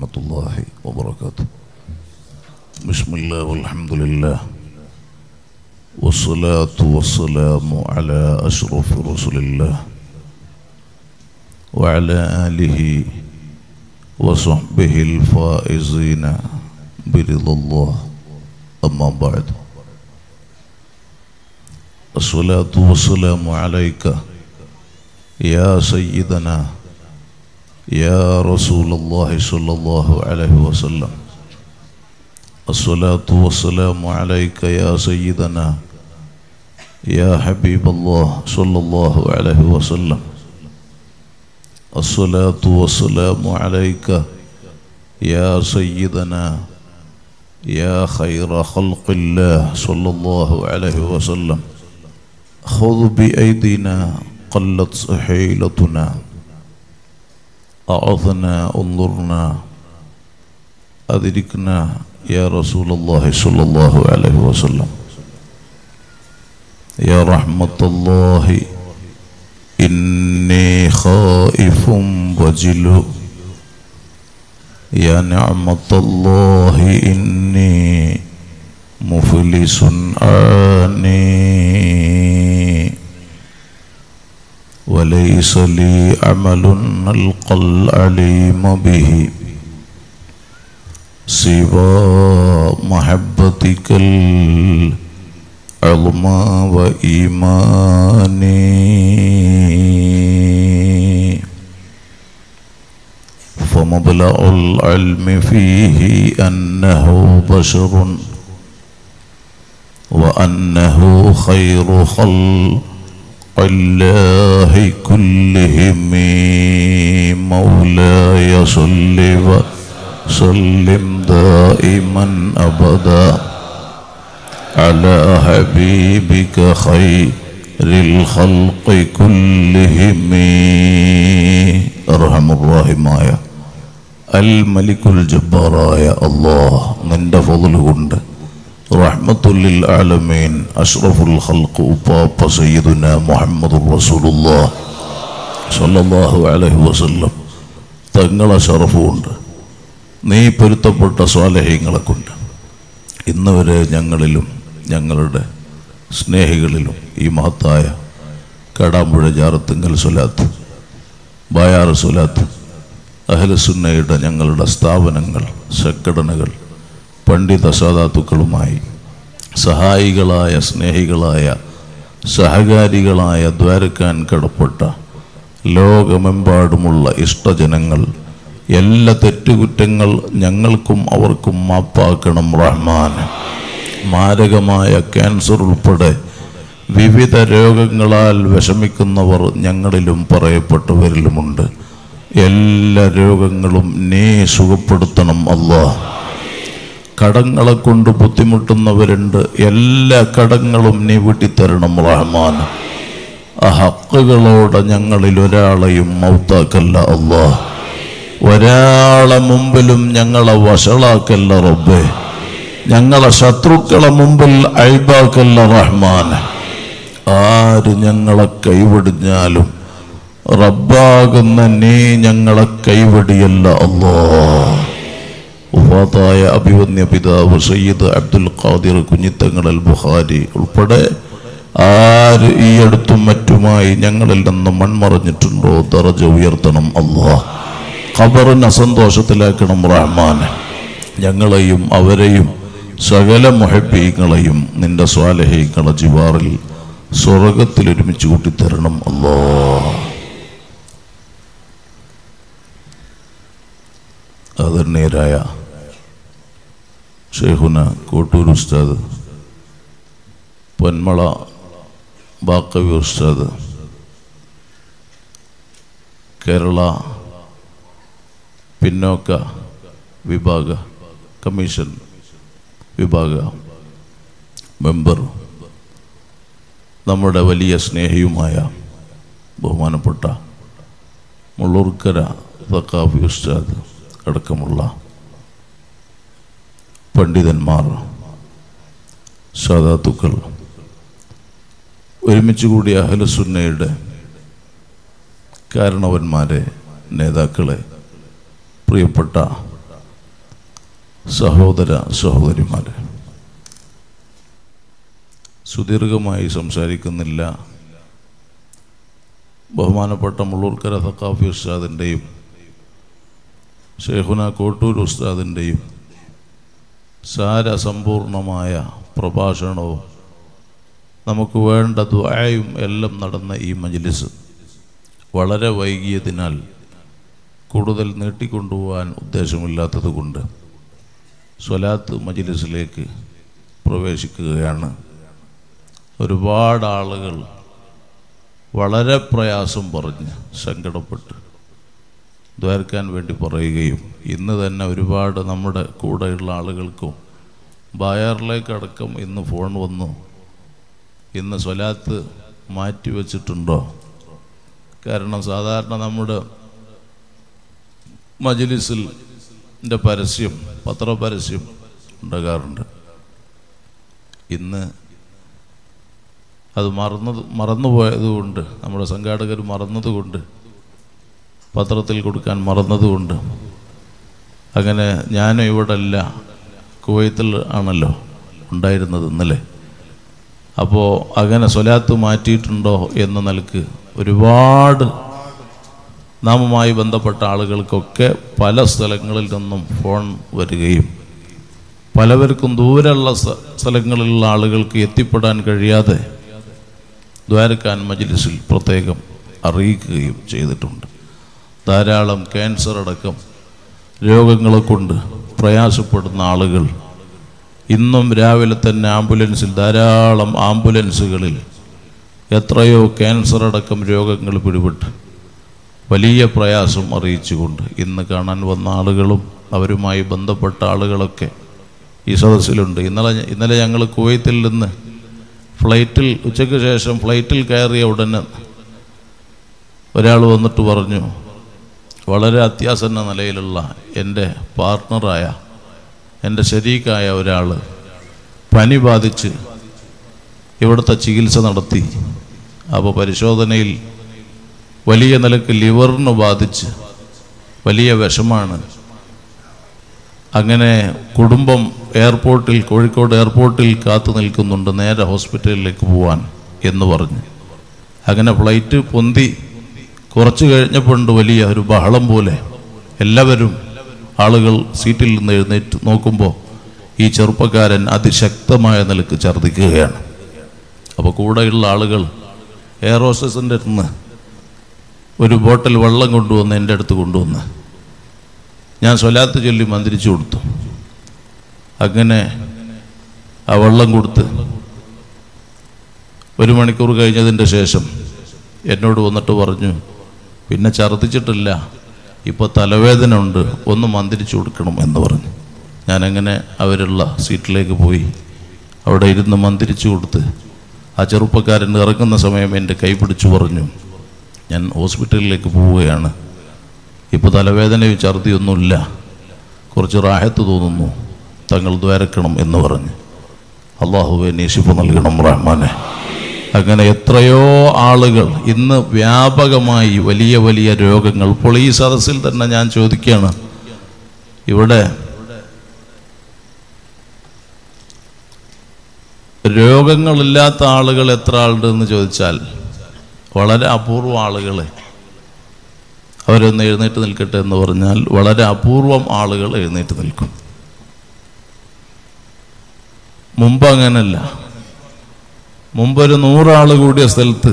ورحمة الله وبركاته. بسم الله والحمد لله والصلاة والسلام على أشرف رسول الله وعلى آله وصحبه الفائزين برضا الله. أما بعد، الصلاة والسلام عليك يا سيدنا يا رسول الله صلى الله عليه وسلم. الصلاة والسلام عليك يا سيدنا يا حبيب الله صلى الله عليه وسلم. الصلاة والسلام عليك يا سيدنا يا خير خلق الله صلى الله عليه وسلم. خذ بأيدينا قلت حيلتنا، أعظنا انظرنا أدركنا يا رسول الله صلى الله عليه وسلم. يا رحمة الله إني خائف وجل، يا نعمة الله إني مفلس آني، وليس لي عمل ألقى العليم به سوى محبتك العظمى وإيماني. فمبلغ العلم فيه أنه بشر وأنه خير خلق الله كلهم. مولاي صل وسلم دائما أبدا على حبيبك خير الخلق كلهم. أرحم الراحماയ അൽ-മലിക്കുൽ ജബ്ബാറായ അല്ലാഹ് നിന്റെ ഫضل കൊണ്ട് റഹ്മത്തുൽ ആലമീൻ അഷ്റഫുൽ ഖൽഖ് ഉപ്പാപ്പ സയ്യിദുനാ മുഹമ്മദുർ റസൂലുള്ളാഹ് സ്വല്ലല്ലാഹു അലൈഹി വസല്ലം തങ്ങളെ ശറഫ് കൊണ്ട് നീ പൊരുത്തപ്പെട്ട സ്വാലിഹീങ്ങളെ കൊണ്ട് ഇന്ന് വരെ ഞങ്ങളിലും ഞങ്ങളുടെ സ്നേഹികളിലും ഈ മഹത്തായ കടാമ്പുഴ ജാറത്തുങ്കൽ സ്വലാത്ത്, ബായാറ് സ്വലാത്ത്, അഹ്ലുസുന്നയുടെ ഞങ്ങളുടെ സ്ഥാപനങ്ങൾ, സംഘടനകൾ, പണ്ഡിത സാദാത്തുക്കളുമായി സഹായികളായ, സ്നേഹികളായ, സഹകാരികളായ ദ്വാരക്കാൻ കടപ്പെട്ട ലോകമെമ്പാടുമുള്ള ഇഷ്ടജനങ്ങൾ എല്ലാ തെറ്റുകുറ്റങ്ങൾ ഞങ്ങൾക്കും അവർക്കും മാപ്പാക്കണം റഹ്മാൻ. മാരകമായ ക്യാൻസർ ഉൾപ്പെടെ വിവിധ രോഗങ്ങളാൽ വിഷമിക്കുന്നവർ ഞങ്ങളിലും പറയപ്പെട്ടവരിലുമുണ്ട്. എല്ലാ രോഗങ്ങളും നീ സുഖപ്പെടുത്തണം അല്ലാഹ്. കടങ്ങളെ കൊണ്ട് ബുദ്ധിമുട്ടുന്നവരുണ്ട്, എല്ലാ കടങ്ങളും നീ വീട്ടിത്തരണം റഹ്മാൻ. ആ ഹക്കുകളോടെ ഞങ്ങളിൽ ഒരാളെയും മൗത്താക്കല്ല അല്ലാഹ്. ഒരാളെ മുമ്പിലും ഞങ്ങളെ വഷളാക്കല്ല റബ്ബേ. ഞങ്ങളെ ശത്രുക്കളെ മുമ്പിൽ അയ്ബാക്കല്ല റഹ്മാൻ. ആര് ഞങ്ങളെ കൈവടിഞ്ഞാലും റബ്ബാകുന്ന നീ ഞങ്ങളെ കൈവടിയല്ല അല്ലാഹ്. വഫാത്തായ അഭിവന്യ പിതാവ് സയ്യിദ് അബ്ദുൽ ഖാദിർ കുഞ്ഞിത്തങ്ങൾ അൽ ബുഖാരി ഉൾപ്പെടെ ആര് ഈ അടുത്തും മറ്റുമായി ഞങ്ങളിൽ നിന്ന് മൺമറഞ്ഞിട്ടുണ്ടോ ദറജ ഉയർത്തണം അല്ലാഹ്. ഖബറിനെ സന്തോഷത്തിലാക്കണം റഹ്മാൻ. ഞങ്ങളെയും അവരെയും സകല മുഹബ്ബീങ്ങളെയും നിന്റെ സ്വാലിഹീങ്ങളെ ജിവാറിൽ സ്വർഗത്തിൽ ഒരുമിച്ച് കൂട്ടിത്തരണം അല്ലാഹ്. ആദരണീയരായ ഷെയ്ഖുന കോട്ടൂർ ഉസ്താദ്, പൊന്മള ബാക്കവി ഉസ്താദ്, കേരള പിന്നോക്ക വിഭാഗ കമ്മീഷൻ വിഭാഗ മെമ്പർ, നമ്മുടെ വലിയ സ്നേഹിയുമായ ബഹുമാനപ്പെട്ട മുള്ളൂർക്കര സഖാഫി ഉസ്താദ് അടക്കമുള്ള പണ്ഡിതന്മാർ, സാദാത്തുക്കൾ, ഒരുമിച്ച് കൂടിയ അഹ്ലുസുന്നയുടെ കാരണവന്മാരെ, നേതാക്കളെ, പ്രിയപ്പെട്ട സഹോദര സഹോദരിമാരെ, സുദീർഘമായി സംസാരിക്കുന്നില്ല. ബഹുമാനപ്പെട്ട മുള്ളൂർക്കര സഖാഫി ഉസ്താദിൻ്റെയും ഷെയ്ഖുന കോട്ടൂർ ഉസ്താദിൻ്റെയും സാരസമ്പൂർണമായ പ്രഭാഷണവും നമുക്ക് വേണ്ട ദുആയും എല്ലാം നടന്ന ഈ മജ്ലിസ് വളരെ വൈകിയതിനാൽ കൂടുതൽ നീട്ടിക്കൊണ്ടുപോകാൻ ഉദ്ദേശമില്ലാത്തത് കൊണ്ട് സ്വലാത്ത് മജ്ലിസിലേക്ക് പ്രവേശിക്കുകയാണ്. ഒരുപാട് ആളുകൾ വളരെ പ്രയാസം പറഞ്ഞ് സങ്കടപ്പെട്ട് ദ്വാരക്കാൻ വേണ്ടി പറയുകയും ഇന്ന് തന്നെ ഒരുപാട് നമ്മുടെ കൂടെയുള്ള ആളുകൾക്കും ബായാറിലേക്കടക്കം ഇന്ന് ഫോൺ വന്നു, ഇന്ന് സ്വലാത്ത് മാറ്റിവെച്ചിട്ടുണ്ടോ? കാരണം സാധാരണ നമ്മുടെ മജ്ലിസിൽ പരസ്യം, പത്രപരസ്യം ഉണ്ടാകാറുണ്ട്. ഇന്ന് അത് മറന്നുപോയതുകൊണ്ട്, നമ്മുടെ സംഘാടകർ മറന്നതുകൊണ്ട്, പത്രത്തിൽ കൊടുക്കാൻ മറന്നതുകൊണ്ട്, അങ്ങനെ ഞാനും ഇവിടെ അല്ല, കുവൈത്തിൽ ആണല്ലോ ഉണ്ടായിരുന്നത് ഇന്നലെ. അപ്പോൾ അങ്ങനെ സ്വലാത്ത് മാറ്റിയിട്ടുണ്ടോ എന്ന നിലക്ക് ഒരുപാട് നാമുമായി ബന്ധപ്പെട്ട ആളുകൾക്കൊക്കെ പല സ്ഥലങ്ങളിൽ നിന്നും ഫോൺ വരികയും പലവർക്കും ദൂരെയുള്ള സ്ഥലങ്ങളിലുള്ള ആളുകൾക്ക് എത്തിപ്പെടാൻ കഴിയാതെ ദ്വാരക്കാൻ മജ്ലിസിൽ പ്രത്യേകം അറിയിക്കുകയും ചെയ്തിട്ടുണ്ട്. ധാരാളം ക്യാൻസർ അടക്കം രോഗങ്ങളെ കൊണ്ട് പ്രയാസപ്പെടുന്ന ആളുകൾ ഇന്നും രാവിലെ തന്നെ ആംബുലൻസിൽ, ധാരാളം ആംബുലൻസുകളിൽ എത്രയോ ക്യാൻസർ അടക്കം രോഗങ്ങൾ പിടിപെട്ട് വലിയ പ്രയാസം അറിയിച്ചുകൊണ്ട് ഇന്ന് കാണാൻ വന്ന ആളുകളും അവരുമായി ബന്ധപ്പെട്ട ആളുകളൊക്കെ ഈ സദസ്സിലുണ്ട്. ഇന്നലെ ഞങ്ങൾ കുവൈത്തിൽ നിന്ന് ഫ്ലൈറ്റിൽ, ഉച്ചയ്ക്ക് ശേഷം ഫ്ലൈറ്റിൽ കയറിയ ഉടനെ ഒരാൾ വന്നിട്ട് പറഞ്ഞു, വളരെ അത്യാസന്ന നിലയിലുള്ള എൻ്റെ പാർട്ട്ണറായ, എൻ്റെ ശരീക്കായ ഒരാൾ പനി ബാധിച്ച് ഇവിടുത്തെ ചികിത്സ നടത്തി. അപ്പോൾ പരിശോധനയിൽ വലിയ നിലക്ക് ലിവറിന് ബാധിച്ച് വലിയ വിഷമാണ്. അങ്ങനെ കുടുംബം എയർപോർട്ടിൽ, കോഴിക്കോട് എയർപോർട്ടിൽ കാത്തു നിൽക്കുന്നുണ്ട് നേരെ ഹോസ്പിറ്റലിലേക്ക് പോവാൻ എന്ന് പറഞ്ഞ്. അങ്ങനെ ഫ്ലൈറ്റ് പൊന്തി കുറച്ച് കഴിഞ്ഞപ്പോണ്ട് വലിയ ഒരു ബഹളം പോലെ എല്ലാവരും ആളുകൾ സീറ്റിൽ നിന്ന് എഴുന്നേറ്റ് നോക്കുമ്പോൾ ഈ ചെറുപ്പക്കാരൻ അതിശക്തമായ നിലക്ക് ഛർദ്ദിക്കുകയാണ്. അപ്പോൾ കൂടെയുള്ള ആളുകൾ എയർ ഹോസ്റ്റസിൻ്റെ അടുത്ത് ഒരു ബോട്ടിൽ വെള്ളം കൊണ്ടുവന്ന് എൻ്റെ അടുത്ത് കൊണ്ടുവന്ന് ഞാൻ സ്വലാത്ത് ചൊല്ലി മന്ത്രിച്ചു കൊടുത്തു. അങ്ങനെ ആ വെള്ളം കൊടുത്ത് 1 മണിക്കൂർ കഴിഞ്ഞതിൻ്റെ ശേഷം എന്നോട് വന്നിട്ട് പറഞ്ഞു, പിന്നെ ഛർദ്ദിച്ചിട്ടില്ല, ഇപ്പോൾ തലവേദന ഉണ്ട്, ഒന്ന് മന്ത്രിച്ചു കൊടുക്കണം എന്ന് പറഞ്ഞു. ഞാനങ്ങനെ അവരുള്ള സീറ്റിലേക്ക് പോയി അവിടെ ഇരുന്ന് മന്ത്രിച്ചു കൊടുത്ത് ആ ചെറുപ്പക്കാരൻ ഇറങ്ങുന്ന സമയം എൻ്റെ കൈ പിടിച്ചു പറഞ്ഞു, ഞാൻ ഹോസ്പിറ്റലിലേക്ക് പോവുകയാണ്, ഇപ്പോൾ തലവേദനയും ഛർദിയൊന്നുമില്ല, കുറച്ച് റാഹത്ത് തോന്നുന്നു, തങ്ങൾ ദ്വാരക്കണം എന്ന് പറഞ്ഞ്. അല്ലാഹുവേ നീ ശിഫ നൽകണം റഹ്മാനെ. അങ്ങനെ എത്രയോ ആളുകൾ ഇന്ന് വ്യാപകമായി വലിയ വലിയ രോഗങ്ങൾ. ഇപ്പോൾ ഈ സദസ്സിൽ തന്നെ ഞാൻ ചോദിക്കുകയാണ്, ഇവിടെ രോഗങ്ങളില്ലാത്ത ആളുകൾ എത്ര ആളുണ്ടെന്ന് ചോദിച്ചാൽ വളരെ അപൂർവം ആളുകളെ. അവരൊന്ന് എഴുന്നേറ്റ് നിൽക്കട്ടെ എന്ന് പറഞ്ഞാൽ വളരെ അപൂർവം ആളുകൾ എഴുന്നേറ്റ് നിൽക്കും. മുമ്പ് അങ്ങനല്ല. മുമ്പൊരു 100 ആൾ കൂടിയ സ്ഥലത്ത്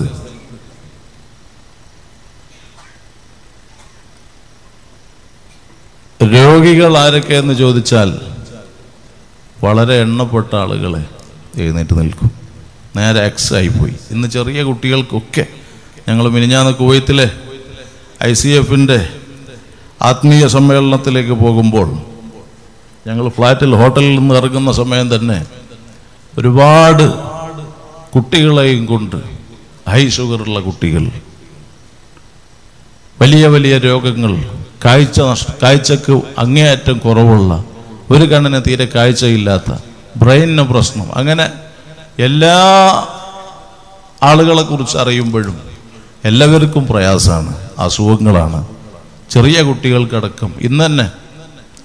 രോഗികൾ ആരൊക്കെയെന്ന് ചോദിച്ചാൽ വളരെ എണ്ണപ്പെട്ട ആളുകളെ എഴുന്നേറ്റ് നിൽക്കും. നേരെ എക്സ് ആയിപ്പോയി. ഇന്ന് ചെറിയ കുട്ടികൾക്കൊക്കെ, ഞങ്ങൾ മിനിഞ്ഞാന്ന് കുവൈത്തിലെ ICFൻ്റെ ആത്മീയ സമ്മേളനത്തിലേക്ക് പോകുമ്പോൾ ഞങ്ങൾ ഫ്ലാറ്റിൽ, ഹോട്ടലിൽ നിന്ന് ഇറങ്ങുന്ന സമയം തന്നെ ഒരുപാട് കുട്ടികളെയും കൊണ്ട്, ഹൈ ഷുഗറുള്ള കുട്ടികൾ, വലിയ വലിയ രോഗങ്ങൾ, കാഴ്ചക്ക് അങ്ങേയറ്റം കുറവുള്ള, ഒരു കണ്ണിന് തീരെ കാഴ്ചയില്ലാത്ത, ബ്രെയിനിന് പ്രശ്നം, അങ്ങനെ എല്ലാ ആളുകളെ കുറിച്ച് അറിയുമ്പോഴും എല്ലാവർക്കും പ്രയാസമാണ്, അസുഖങ്ങളാണ്. ചെറിയ കുട്ടികൾക്കടക്കം ഇന്ന് തന്നെ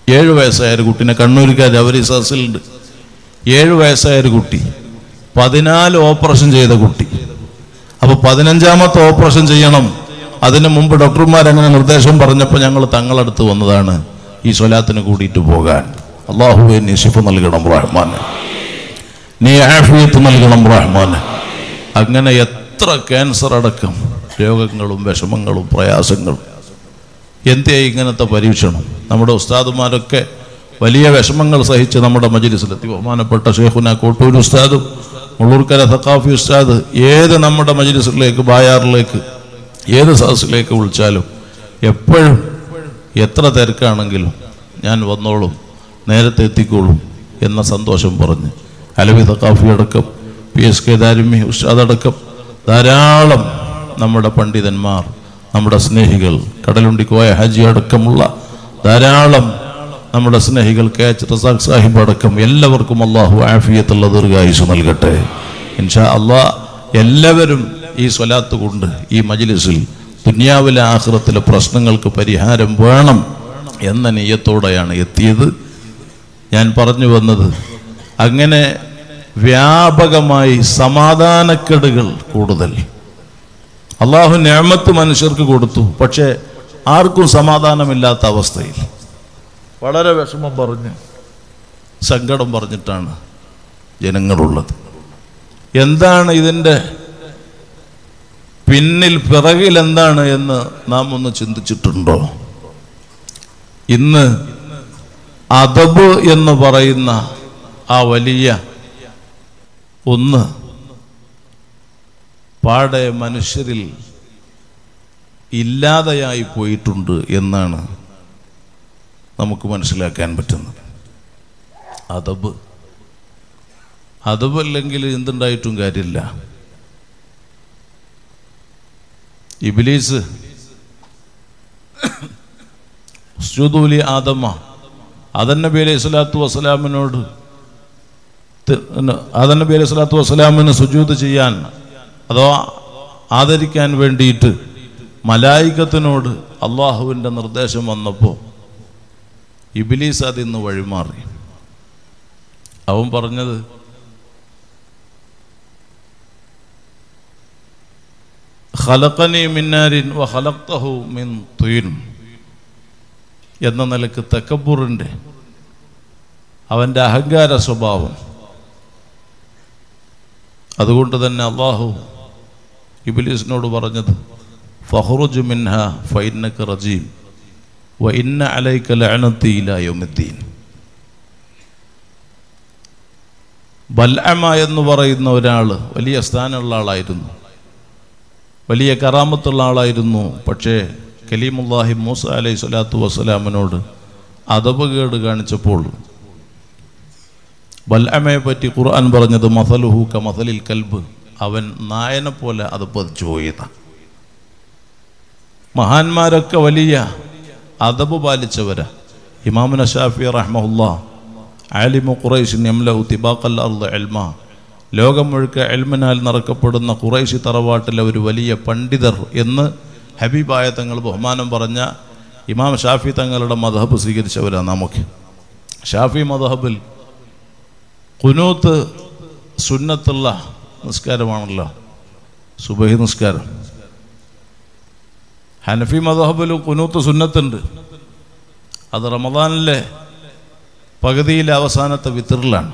7 വയസ്സായൊരു കുട്ടീനെ കണ്ണൂർക്കാർ അവർ ഈ സദസ്സിലുണ്ട്. 7 വയസ്സായൊരു കുട്ടി, 14 ഓപ്പറേഷൻ ചെയ്ത കുട്ടി. അപ്പോൾ 15ാമത്തെ ഓപ്പറേഷൻ ചെയ്യണം. അതിന് മുമ്പ് ഡോക്ടർമാരങ്ങനെ നിർദ്ദേശം പറഞ്ഞപ്പോൾ ഞങ്ങൾ തങ്ങളടുത്ത് വന്നതാണ് ഈ സ്വലാത്തിന് കൂടിയിട്ട് പോകാൻ. അല്ലാഹുവേ നീ ശിഫ നൽകണം റഹ്മാൻ, നീ ആഫിയത്ത് നൽകണം റഹ്മാൻ. അങ്ങനെ എത്ര ക്യാൻസർ അടക്കം രോഗങ്ങളും വിഷമങ്ങളും പ്രയാസങ്ങളും. എന്തേ ഇങ്ങനത്തെ പരീക്ഷണം? നമ്മുടെ ഉസ്താദുമാരൊക്കെ വലിയ വിഷമങ്ങൾ സഹിച്ച് നമ്മുടെ മജ്ലിസിലെത്തി. ബഹുമാനപ്പെട്ട ഷെയ്ഖുന കോട്ടൂർ ഉസ്താദും മുള്ളൂർക്കര സഖാഫി ഉസ്താദ് ഏത് നമ്മുടെ മജ്ലിസിലേക്ക്, ബായാറിലേക്ക്, ഏത് സദസ്സിലേക്ക് വിളിച്ചാലും എപ്പോഴും എത്ര തിരക്കാണെങ്കിലും ഞാൻ വന്നോളും, നേരത്തെ എത്തിക്കോളും എന്ന സന്തോഷം പറഞ്ഞ് അലവി സഖാഫി അടക്കം PSK ദാരിമി ഉസ്താദ് അടക്കം ധാരാളം നമ്മുടെ പണ്ഡിതന്മാർ, നമ്മുടെ സ്നേഹികൾ, കടലുണ്ടിക്കോയ ഹാജി അടക്കമുള്ള ധാരാളം നമ്മുടെ സ്നേഹികൾ, KH റസാഖ് സാഹിബ് അടക്കം എല്ലാവർക്കും അള്ളാഹു ആഫിയത്തുള്ള ദീർഘായുസ് നൽകട്ടെ ഇൻഷാ അള്ളാഹ്. എല്ലാവരും ഈ സ്വലാത്ത് കൊണ്ട് ഈ മജ്ലിസിൽ ദുനിയാവിലെ ആഖിറത്തിലെ പ്രശ്നങ്ങൾക്ക് പരിഹാരം വേണം എന്ന നിയ്യത്തോടെയാണ് എത്തിയത്. ഞാൻ പറഞ്ഞു വന്നത്, അങ്ങനെ വ്യാപകമായി സമാധാനക്കേടുകൾ കൂടുതൽ. അള്ളാഹു നിഅമത്ത് മനുഷ്യർക്ക് കൊടുത്തു, പക്ഷേ ആർക്കും സമാധാനമില്ലാത്ത അവസ്ഥയിൽ വളരെ വിഷമം പറഞ്ഞ് സങ്കടം പറഞ്ഞിട്ടാണ് ജനങ്ങളുള്ളത്. എന്താണ് ഇതിൻ്റെ പിന്നിൽ, പിറകിൽ എന്താണ് എന്ന് നാം ഒന്ന് ചിന്തിച്ചിട്ടുണ്ടോ? ഇന്ന് അദബ് എന്ന് പറയുന്ന ആ വലിയ ഒന്ന് പാടെ മനുഷ്യരിൽ ഇല്ലാതെയായി പോയിട്ടുണ്ട് എന്നാണ് നമുക്ക് മനസ്സിലാക്കാൻ പറ്റുന്നത്. അദബ് അല്ലെങ്കിൽ എന്തുണ്ടായിട്ടും കാര്യമില്ല. ഇബ്ലീസ് ഉസ്ജുദൂലി ആദമ, ആദം നബി അലൈഹി സ്വലാത്തു വസ്സലാമിനോട്, ആദം നബി അലൈഹി സ്വലാത്തു വസ്സലാമിന് സുജൂദ് ചെയ്യാൻ അഥവാ ആദരിക്കാൻ വേണ്ടിയിട്ട് മലായികത്തിനോട് അള്ളാഹുവിൻ്റെ നിർദ്ദേശം വന്നപ്പോൾ ഇബ്ലീസ് അതിന്ന് വഴിമാറി. അവൻ പറഞ്ഞത്, ഖലഖനി മിൻ നാരിൻ വ ഖലഖ്തഹു മിൻ തീൻ എന്ന നിലക്ക് തക്കബ്ബുറിൻ്റെ, അവൻ്റെ അഹങ്കാര സ്വഭാവം. അതുകൊണ്ട് തന്നെ അള്ളാഹു ഇബ്ലീസിനോട് പറഞ്ഞത്, ഫഖ്റുജ് മിൻഹാ ഫഇന്നക റജീം വ ഇന്ന അലൈക ലഅനതി ഇലാ യൗമിദ്ദീൻ. ബൽഅമ എന്ന് പറയുന്ന ഒരാൾ വലിയ സ്ഥാനമുള്ള ആളായിരുന്നു, വലിയ കറാമത്തുള്ള ആളായിരുന്നു. പക്ഷേ കലീമുല്ലാഹി മൂസ അലൈഹി സ്വലാത്തു വസ്സലാമിനോട് അദബ് കാണിച്ചപ്പോൾ ബൽഅമയെ പറ്റി ഖുർആൻ പറഞ്ഞത്, മസലുഹു കമസലിൽ കൽബ്, അവൻ നായനെ പോലെ അത് പതിച്ചു പോയത. മഹാന്മാരൊക്കെ വലിയ അദബ് പാലിച്ചവരാ. ഇമാമുന ഷാഫി റഹ്മഹുല്ലാ, ആലിമു ഖുറൈശിൻ യംലഉ തിബാഖൽ അർദ് ഇൽമ, ലോകം മുഴുക്ക ഇൽമിനാൽ നിറക്കപ്പെടുന്ന ഖുറൈശി തറവാട്ടിലെ ഒരു വലിയ പണ്ഡിതർ എന്ന് ഹബീബായ തങ്ങൾ ബഹുമാനം പറഞ്ഞ ഇമാം ഷാഫി തങ്ങളുടെ മദ്ഹബ് സ്വീകരിച്ചവരാണ്. നമുക്ക് ഷാഫി മദ്ഹബിൽ ഖുനൂത്ത് സുന്നത്തുള്ള നിസ്കാരമാണല്ലോ, സുബഹി നിസ്കാരം. ഹനഫി മദ്ഹബിൽ ഖുനൂത്ത് സുന്നത്തുണ്ട്, അത് റമദാനിലെ പകുതിയിലെ അവസാനത്തെ വിത്റിലാണ്.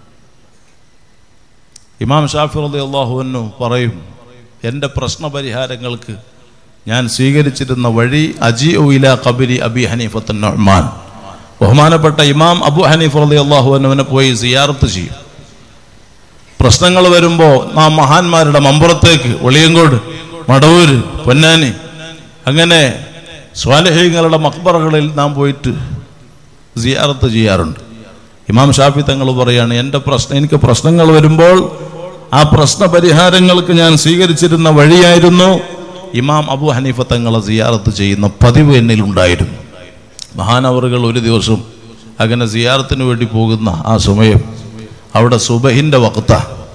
ഇമാം ഷാഫി റളിയല്ലാഹു അൻഹു പറയും, എൻ്റെ പ്രശ്നപരിഹാരങ്ങൾക്ക് ഞാൻ സ്വീകരിച്ചിരുന്ന വഴി അജിഉ ഇലാ ഖബരി അബി ഹനീഫത്ത് നുഅ്മാൻ, ബഹുമാനപ്പെട്ട ഇമാം അബു ഹനീഫ റളിയല്ലാഹു അൻഹുവിനെ പോയി സിയാറത്ത് ചെയ്യും. പ്രശ്നങ്ങൾ വരുമ്പോൾ നാം മഹാന്മാരുടെ മമ്പുറത്തേക്ക്, വെളിയങ്കോട്, മടവൂര്, പൊന്നാനി, അങ്ങനെ സ്വാലിഹീങ്ങളുടെ മഖ്ബറകളിൽ നാം പോയിട്ട് സിയാറത്ത് ചെയ്യാറുണ്ട്. ഇമാം ഷാഫി തങ്ങൾ പറയാണ്, എനിക്ക് പ്രശ്നങ്ങൾ വരുമ്പോൾ ആ പ്രശ്ന പരിഹാരങ്ങൾക്ക് ഞാൻ സ്വീകരിച്ചിരുന്ന വഴിയായിരുന്നു ഇമാം അബു ഹനീഫ തങ്ങളെ സിയാറത്ത് ചെയ്യുന്ന പതിവ് എന്നിലുണ്ടായിരുന്നു. മഹാനവറുകൾ ഒരു ദിവസം അങ്ങനെ സിയാറത്തിന് വേണ്ടി പോകുന്ന ആ സമയം അവിടെ സുബഹിൻ്റെ വഖ്ത.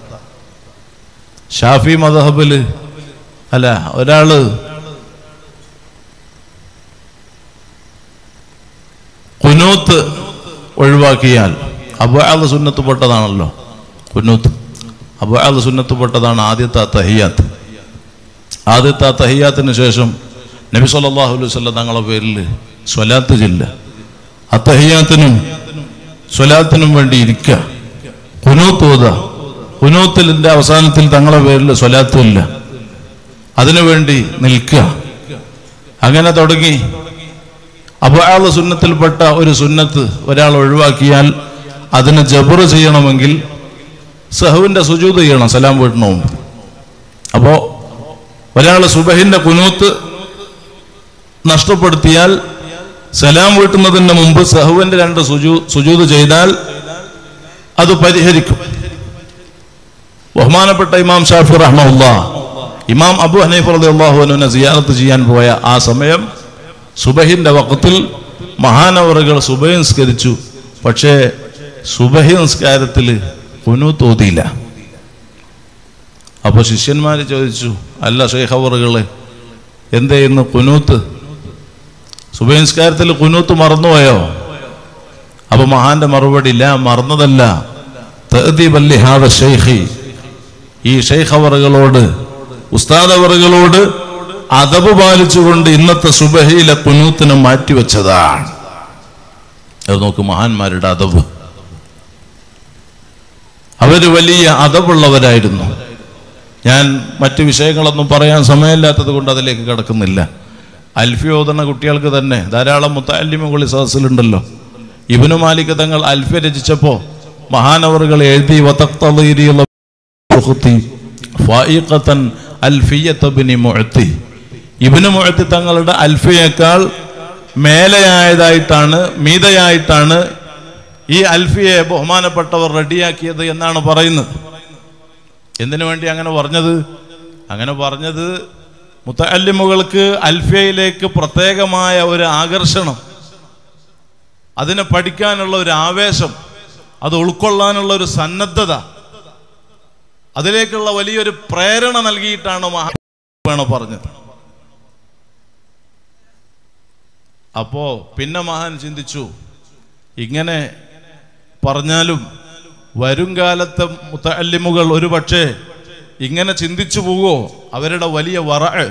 ഷാഫി മദ്ഹബിൽ അല്ല, ഒരാള് ഖുനൂത്ത് കുനൂത്ത് ഒഴിവാക്കിയാൽ, അബ്വാദ് സുന്നത്തുപെട്ടതാണല്ലോ കുനൂത്ത്, അബ്വാദ് സുന്നത്തുപെട്ടതാണ് ആദ്യത്തെ തഹിയ്യാത്ത്. ആദ്യത്തെ തഹിയ്യാത്തിന് ശേഷം നബി സല്ലല്ലാഹു അലൈഹി വസല്ലം തങ്ങളുടെ പേരിൽ സ്വലാത്ത് ചൊല്ലുക, അത്തഹിയ്യാത്തിനും സ്വലാത്തിനും വേണ്ടി ഇരിക്കുക, കുനൂത്ത് ഓതുക. കുനൂത്തിൻ്റെ അവസാനത്തിൽ തങ്ങളുടെ പേരിൽ സ്വലാത്തും ഇല്ല, അതിനുവേണ്ടി നിൽക്കുക. അങ്ങനെ തുടങ്ങി അബ്വാദ് സുന്നത്തിൽപ്പെട്ട ഒരു സുന്നത്ത് ഒരാൾ ഒഴിവാക്കിയാൽ അതിന് ജബർ ചെയ്യണമെങ്കിൽ സഹുവിൻ്റെ സുജൂദ് ചെയ്യണം സലാം വീട്ടിന് മുമ്പ്. അപ്പോൾ ഒരാൾ സുബഹിൻ്റെ കുനൂത്ത് നഷ്ടപ്പെടുത്തിയാൽ സലാം വീട്ടുന്നതിന് മുമ്പ് സഹുവിൻ്റെ 2 സുജൂദ് ചെയ്താൽ അത് പരിഹരിക്കും. ബഹുമാനപ്പെട്ട ഇമാം ഷാഫി റഹ്മഹുല്ലാഹ് ഇമാം അബൂ ഹനീഫ റളിയല്ലാഹു അൻഹുവിനെ സിയാറത്ത് ചെയ്യാൻ പോയ ആ സമയം സുബഹിൻ്റെ വഖത്തിൽ മഹാനവറുകൾ സുബഹി നിസ്കരിച്ചു. പക്ഷേ സുബഹി നിസ്കാരത്തിൽ കുനൂത്ത് ഓതിയില്ല. അപ്പോൾ ശിഷ്യന്മാർ ചോദിച്ചു, അല്ല ശൈഖ് അവറുകളെ, എന്തേ ഇന്ന് കുനൂത്ത്, സുബഹി നിസ്കാരത്തിൽ കുനൂത്ത് മറന്നുപോയോ? അപ്പോൾ മഹാന്റെ മറുപടി, ഇല്ല, മറന്നതല്ല, തഅദീബൻ ലിഹാദ ശൈഖി, ഈ ശൈഖ് അവറുകളോട്, ഉസ്താദ് അവറുകളോട് അദബ് പാലിച്ചുകൊണ്ട് ഇന്നത്തെ സുബഹിയിലെ കുനൂത്തിനെ മാറ്റിവെച്ചതാണ്. അത് നോക്ക്, മഹാന്മാരുടെ അദബ്. അവര് വലിയ അദബുള്ളവരായിരുന്നു. ഞാൻ മറ്റു വിഷയങ്ങളൊന്നും പറയാൻ സമയമില്ലാത്തത് കൊണ്ട് അതിലേക്ക് കടക്കുന്നില്ല. അൽഫി ഓതുന്ന കുട്ടികൾക്ക് തന്നെ ധാരാളം മുത്തഅല്ലിമുകൾ സദസ്സിലുണ്ടല്ലോ. ഇബ്നു മാലിക് തങ്ങൾ അൽഫി രചിച്ചപ്പോൾ മഹാനവറുകൾ എഴുതി, ഇബ്നു മുഅത്തി തങ്ങളുടെ അൽഫിയേക്കാൾ മേലെയായതായിട്ടാണ്, മീതയായിട്ടാണ് ഈ അൽഫിയെ ബഹുമാനപ്പെട്ടവർ റെഡിയാക്കിയത് എന്നാണ് പറയുന്നത്. എന്തിനു വേണ്ടി അങ്ങനെ പറഞ്ഞത്? അങ്ങനെ പറഞ്ഞത് മുത്തഅല്ലിമുകൾക്ക് അൽഫിയയിലേക്ക് പ്രത്യേകമായ ഒരു ആകർഷണം, അതിനെ പഠിക്കാനുള്ള ഒരു ആവേശം, അത് ഉൾക്കൊള്ളാനുള്ള ഒരു സന്നദ്ധത, അതിലേക്കുള്ള വലിയൊരു പ്രേരണ നൽകിയിട്ടാണ് മഹാൻ പറഞ്ഞത്. അപ്പോ പിന്നെ മഹാൻ ചിന്തിച്ചു, ഇങ്ങനെ പറഞ്ഞാലും വരും കാലത്തെ മുത്തഅല്ലിമുകൾ ഒരു പക്ഷേ ഇങ്ങനെ ചിന്തിച്ചു പോവോ? അവരുടെ വലിയ വറഅ്,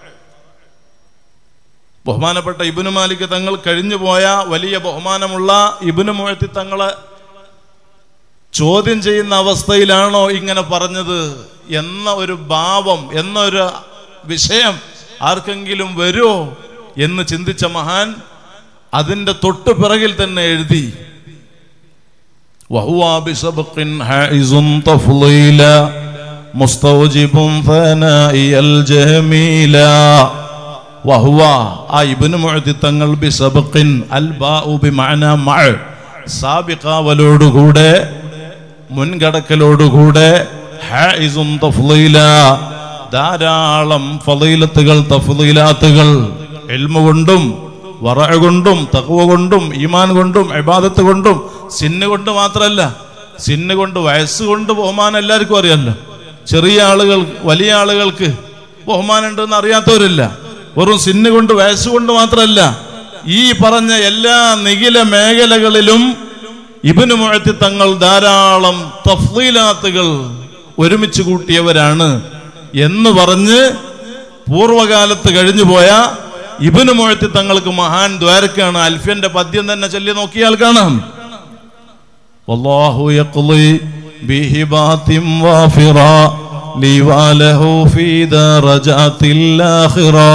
ബഹുമാനപ്പെട്ട ഇബ്നു മാലിക് തങ്ങൾ കഴിഞ്ഞു പോയ വലിയ ബഹുമാനമുള്ള ഇബ്നു മുഅത്തി തങ്ങളെ ചോദ്യം ചെയ്യുന്ന അവസ്ഥയിലാണോ ഇങ്ങനെ പറഞ്ഞത് എന്ന ഒരു ഭാവം, എന്നൊരു വിഷയം ആർക്കെങ്കിലും വരുമോ എന്ന് ചിന്തിച്ച മഹാൻ അതിൻ്റെ തൊട്ടു പിറകിൽ തന്നെ എഴുതി, വഹുവ ബിസബ്ഖിൻ ഹായിസുൻ തഫ്ളീല മുസ്തൗജിബുൻ ഫനാഇൽ ജമീല. വഹുവ, ആ ഇബ്നു മുഅത്തി തങ്ങൾ, ബിസബ്ഖിൻ, അൽ ബാഉ ബിമഅന മഅ, സാബിഖാവലോടുകൂടെ, മുൻകടക്കലോടുകൂടെ, ഹായിസുൻ തഫ്ളീല, ധാരാളം ഫളീലത്തുകൾ, തഫ്ളീലാത്തുകൾ, ഇൽമു കൊണ്ടും വറഅ് കൊണ്ടും തഖ്വ കൊണ്ടും ഈമാൻ കൊണ്ടും ഇബാദത്ത് കൊണ്ടും, സിന്ന് കൊണ്ട് മാത്രമല്ല, സിന്ന് കൊണ്ട് വയസ്സുകൊണ്ട് ബഹുമാനം എല്ലാവർക്കും അറിയാമല്ലോ. ചെറിയ ആളുകൾ, വലിയ ആളുകൾക്ക് ബഹുമാനം ഉണ്ടെന്ന് അറിയാത്തവരില്ല. വെറും സിന്ന് കൊണ്ട് വയസ്സുകൊണ്ട് മാത്രമല്ല, ഈ പറഞ്ഞ എല്ലാ നിഖില മേഖലകളിലും ഇബ്നു മുഅത്തി തങ്ങൾ ധാരാളം തഫ്ളീലാത്തുകൾ ഒരുമിച്ച് കൂട്ടിയവരാണ് എന്ന് പറഞ്ഞ് പൂർവകാലത്ത് കഴിഞ്ഞു പോയ ഇബ്നു മുഅത്തി തങ്ങൾക്ക് മഹാൻ ദ്വാരക്കാണ്. അൽഫിയന്റെ പദ്യം തന്നെ ചൊല്ലി നോക്കിയാൽ കാണാം, വല്ലാഹു യഖ്ളി ബിഹിബാതിൻ വാഫിറാ ലിവാലഹു ഫീ ദറജാതിൽ ആഖിറാ.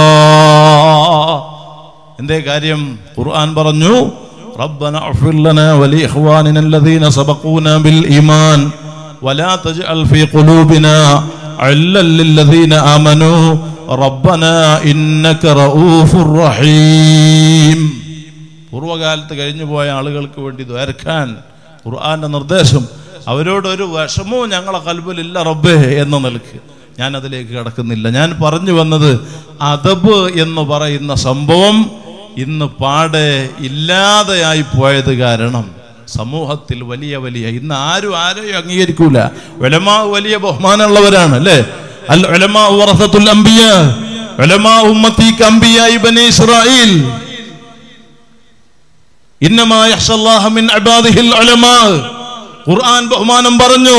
എന്തേ കാര്യം? ഖുർആൻ പറഞ്ഞു, റബ്ബന അഗ്ഫിർ ലനാ വലി ഇഖ്വാനിന അല്ലദീന സബഖൂനാ ബിൽ ഈമാൻ വലാ തജ്അൽ ഫീ ഖുലൂബിനാ അല്ലൽ ലില്ലദീന ആമനൂ റബ്ബനാ ഇന്നക റഊഫുർ റഹീം. പൂർവകാലത്ത് കഴിഞ്ഞു പോയ ആളുകൾക്ക് വേണ്ടി ദ്വാരക്കാൻ ഖുർആന്റെ നിർദ്ദേശം. അവരോടൊരു വിഷമവും ഞങ്ങളെ കൽബിലില്ല റബ്ബേ എന്ന നിലക്ക്. ഞാൻ അതിലേക്ക് കടക്കുന്നില്ല. ഞാൻ പറഞ്ഞു വന്നത്, അദബ് എന്ന് പറയുന്ന സംഭവം ഇന്ന് പാടെ ഇല്ലാതെയായി പോയത് കാരണം സമൂഹത്തിൽ വലിയ വലിയ, ഇന്ന് ആരെയും അംഗീകരിക്കൂല. ഉലമാ വലിയ ബഹുമാനമുള്ളവരാണ് അല്ലേ? അൽ ഉലമാ വറസത്തുൽ അംബിയാ, ഉലമാ ഉമ്മത്തി കഅംബിയാ ബനി ഇസ്രായീൽ. ഇന്നമാ യഖ്ശല്ലാഹ മിൻ ഇബാദിഹിൽ ഉലമാ. ഖുർആൻ ബഹുമാനം പറഞ്ഞു.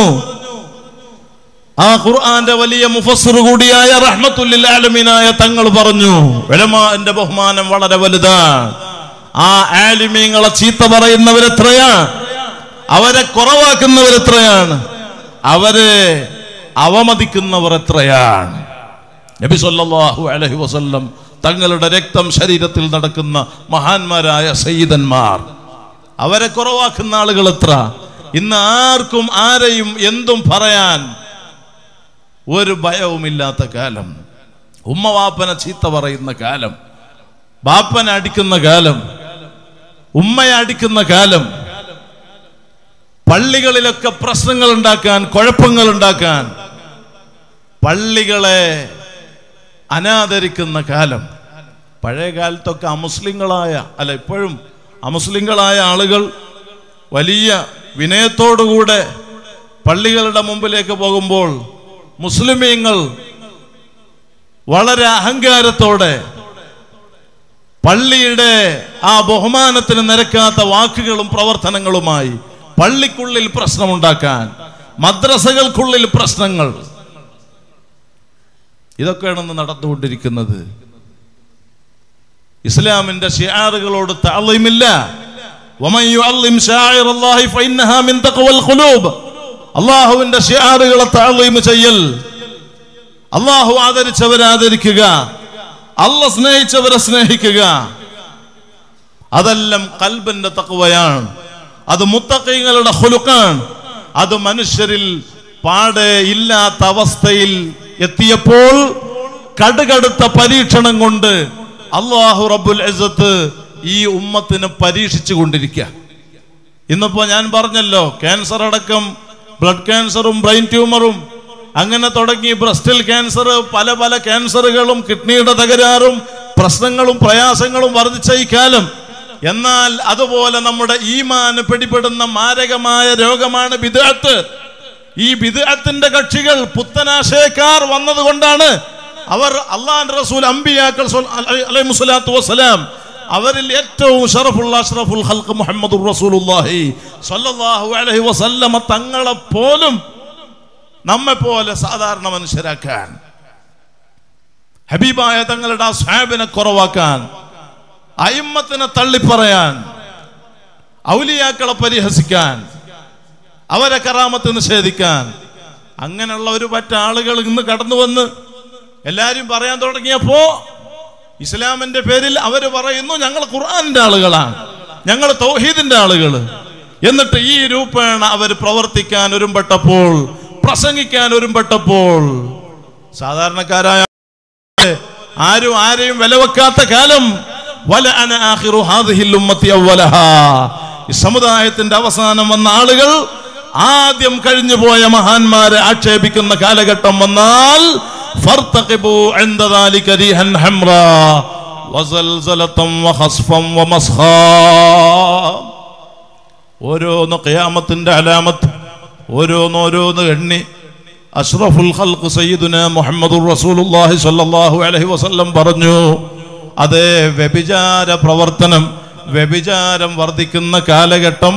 ആ ഖുർആന്റെ വലിയ മുഫസ്സിർ കൂടിയായ റഹ്മത്തുൽ ലിൽ ആലമീനായ തങ്ങൾ പറഞ്ഞു, ഉലമാന്റെ ബഹുമാനം വളരെ വലുതാണ്. ആ ആലിമീങ്ങളെ ചീത്ത പറയുന്നവരെത്രയാണ്, അവരെ കുറവാക്കുന്നവരെത്രയാണ്, അവരെ അവമതിക്കുന്നവർ എത്രയാണ്. നബി സല്ലല്ലാഹു അലൈഹി വസല്ലം തങ്ങളുടെ രക്തം ശരീരത്തിൽ നടക്കുന്ന മഹാന്മാരായ സയ്യിദന്മാർ, അവരെ കുറവാക്കുന്ന ആളുകൾ എത്ര. ഇന്ന് ആർക്കും ആരെയും എന്തും പറയാൻ ഒരു ഭയവുമില്ലാത്ത കാലം, ഉമ്മ വാപ്പനെ ചീത്ത പറയുന്ന കാലം, ബാപ്പനെ അടിക്കുന്ന കാലം, ഉമ്മയെ അടിക്കുന്ന കാലം, പള്ളികളിലൊക്കെ പ്രശ്നങ്ങൾ ഉണ്ടാക്കാൻ, കുഴപ്പങ്ങൾ ഉണ്ടാക്കാൻ, പള്ളികളെ അനാദരിക്കുന്ന കാലം. പഴയ കാലത്തൊക്കെ അമുസ്ലിങ്ങളായ, അല്ല ഇപ്പോഴും അമുസ്ലിങ്ങളായ ആളുകൾ വലിയ വിനയത്തോടുകൂടെ പള്ളികളുടെ മുമ്പിലേക്ക് പോകുമ്പോൾ മുസ്ലിമീങ്ങൾ വളരെ അഹങ്കാരത്തോടെ പള്ളിയുടെ ആ ബഹുമാനത്തിന് നിരക്കാത്ത വാക്കുകളും പ്രവർത്തനങ്ങളുമായി പള്ളിക്കുള്ളിൽ പ്രശ്നമുണ്ടാക്കാൻ, മദ്രസകൾക്കുള്ളിൽ പ്രശ്നങ്ങൾ, ഇതൊക്കെയാണ് നടന്നുകൊണ്ടിരിക്കുന്നത്. ഇസ്ലാമിന്റെ ശിആറുകളോട് തഅളീമില്ല. വമൻ യുഅല്ലിം ശാഇറല്ലാഹി ഫഇന്നഹാ മിൻ തഖ്വൽ ഖുലൂബ്. അല്ലാഹുവിന്റെ ശിആറുകളെ തഅളീം ചെയ്യൽ, അല്ലാഹു ആദരിച്ചവരെ ആദരിക്കുക, അല്ലാഹു സ്നേഹിച്ചവരെ സ്നേഹിക്കുക, അതെല്ലാം ഖൽബിന്റെ തഖ്വയാണ്. അത് മുത്തഖീങ്ങളുടെ ഖുലുഖാണ്. അത് മനുഷ്യരിൽ പാടെ ഇല്ലാത്ത അവസ്ഥയിൽ എത്തിയപ്പോൾ കടുകടുത്ത പരീക്ഷണം കൊണ്ട് അല്ലാഹു റബ്ബുൽ ഇസ്സത്ത് ഈ ഉമ്മത്തിനെ പരീക്ഷിച്ചു കൊണ്ടിരിക്കുക. ഇന്നിപ്പോ ഞാൻ പറഞ്ഞല്ലോ, ക്യാൻസർ അടക്കം, ബ്ലഡ് ക്യാൻസറും ബ്രെയിൻ ട്യൂമറും അങ്ങനെ തുടങ്ങി ബ്രസ്റ്റിൽ ക്യാൻസർ, പല പല ക്യാൻസറുകളും, കിഡ്നിയുടെ തകരാറും പ്രശ്നങ്ങളും പ്രയാസങ്ങളും വർദ്ധിച്ച ഈ കാലം. എന്നാൽ അതുപോലെ നമ്മുടെ ഈമാന് പിടിപെടുന്ന മാരകമായ രോഗമാണ് ബിദ്അത്ത്. ഈ ബിദ്അത്തിന്റെ കക്ഷികൾ, പുത്തനാശയക്കാർ വന്നതുകൊണ്ടാണ് അവർ അല്ലാഹുവിന്റെ റസൂൽ, അംബിയാക്കൾ അലൈഹിസ്സലാത്തു വസ്സലാം, അവരിൽ ഏറ്റവും ശറഫുൽ അഷ്റഫുൽ ഖൽഖ് മുഹമ്മദുർ റസൂലുള്ളാഹി സ്വല്ലല്ലാഹു അലൈഹി വസല്ലമ തങ്ങളെ പോലും നമ്മെ പോലെ സാധാരണ മനുഷ്യരാക്കാൻ, ഹബീബായ തങ്ങളുടെ ആ സ്വഹാബിനെ കുറവാക്കാൻ, അയിമ്മത്തിനെ തള്ളിപ്പറയാൻ, ഔലിയാക്കളെ പരിഹസിക്കാൻ, അവരെ കറാമത്ത് നിഷേധിക്കാൻ, അങ്ങനെയുള്ള ഒരു പറ്റ ആളുകൾ ഇന്ന് കടന്നു വന്ന് എല്ലാരും പറയാൻ തുടങ്ങിയപ്പോ ഇസ്ലാമിന്റെ പേരിൽ അവർ പറയുന്നു ഞങ്ങൾ ഖുർആനിന്റെ ആളുകളാണ്, ഞങ്ങൾ തൗഹീദിന്റെ ആളുകൾ. എന്നിട്ട് ഈ രൂപേണ അവർ പ്രവർത്തിക്കാൻ ഒരുമ്പെട്ടപ്പോൾ, പ്രസംഗിക്കാൻ ഒരുമ്പെട്ടപ്പോൾ, സാധാരണക്കാരായ ആരും ആരെയും വിലവെക്കാത്ത കാലം, വലഅന ആഖിറു ഹാദിഹിൽ ഉമ്മത്തി അവ്വലഹാ, ഈ സമുദായത്തിന്റെ അവസാനം വന്ന ആളുകൾ ആദ്യം കഴിഞ്ഞു പോയ മഹാന്മാരെ ആക്ഷേപിക്കുന്ന കാലഘട്ടം വന്നാൽ ഫർതഖിബു ഇൻദ ദാലിക റീഹൻ ഹംറാ വസൽസലതൻ വഖസ്ഫൻ വമസ്ഖാ. ഓരോന്ന് ഖിയാമത്തിന്റെ അലാമത്ത്, ഓരോന്നോരോന്ന് എണ്ണി അഷ്റഫുൽ ഖൽഖ് സയ്യിദുനാ മുഹമ്മദുർ റസൂലുള്ളാഹി സ്വല്ലല്ലാഹു അലൈഹി വസല്ലം പറഞ്ഞു, അതേ വ്യഭിചാര പ്രവർത്തനം, വ്യഭിചാരം വർദ്ധിക്കുന്ന കാലഘട്ടം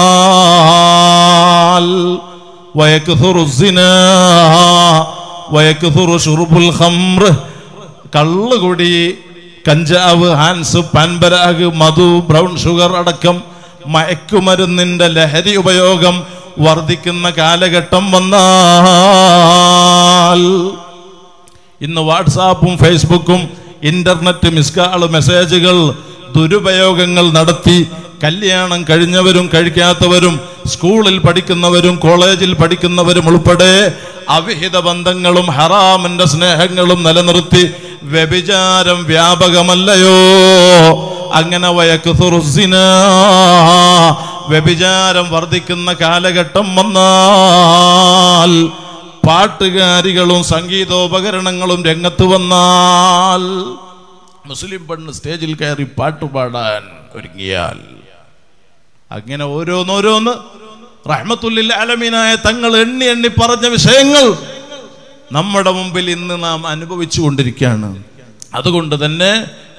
വന്നാൽ വയക്സുറു സിനാ വയക്സുറു ശുർബുൽ ഖംർ, കള്ളുകുടി, കഞ്ചാവ്, ഹാൻസ്, പാൻപരാഗ്, മധു, ബ്രൗൺ ഷുഗർ അടക്കം മയക്കുമരുന്നിന്റെ ലഹരി ഉപയോഗം വർദ്ധിക്കുന്ന കാലഘട്ടം വന്നാൽ, ഇന്ന് വാട്സാപ്പും ഫേസ്ബുക്കും ഇന്റർനെറ്റ് മിസ്കാൾ മെസ്സേജുകൾ ദുരുപയോഗങ്ങൾ നടത്തി കല്യാണം കഴിഞ്ഞവരും കഴിക്കാത്തവരും സ്കൂളിൽ പഠിക്കുന്നവരും കോളേജിൽ പഠിക്കുന്നവരും ഉൾപ്പെടെ അവിഹിത ബന്ധങ്ങളും ഹറാമിന്റെ സ്നേഹങ്ങളും നിലനിർത്തി വ്യഭിചാരം വ്യാപകമല്ലയോ? അങ്ങനെ വയക്സുറുസിനാ, വ്യഭിചാരം വർദ്ധിക്കുന്ന കാലഘട്ടം വന്നാൽ, പാട്ടുകാരികളും സംഗീതോപകരണങ്ങളും രംഗത്ത് വന്നാൽ, മുസ്ലിം പെണ്ണ് സ്റ്റേജിൽ കയറി പാട്ടുപാടാൻ ഒരുങ്ങിയാൽ, അങ്ങനെ ഓരോന്നോരോന്ന് റഹ്മത്തുൽ ലിൽ ആലമീനായ തങ്ങൾ എണ്ണി എണ്ണി പറഞ്ഞ വിഷയങ്ങൾ നമ്മുടെ മുമ്പിൽ ഇന്ന് നാം അനുഭവിച്ചു കൊണ്ടിരിക്കുകയാണ്. അതുകൊണ്ട് തന്നെ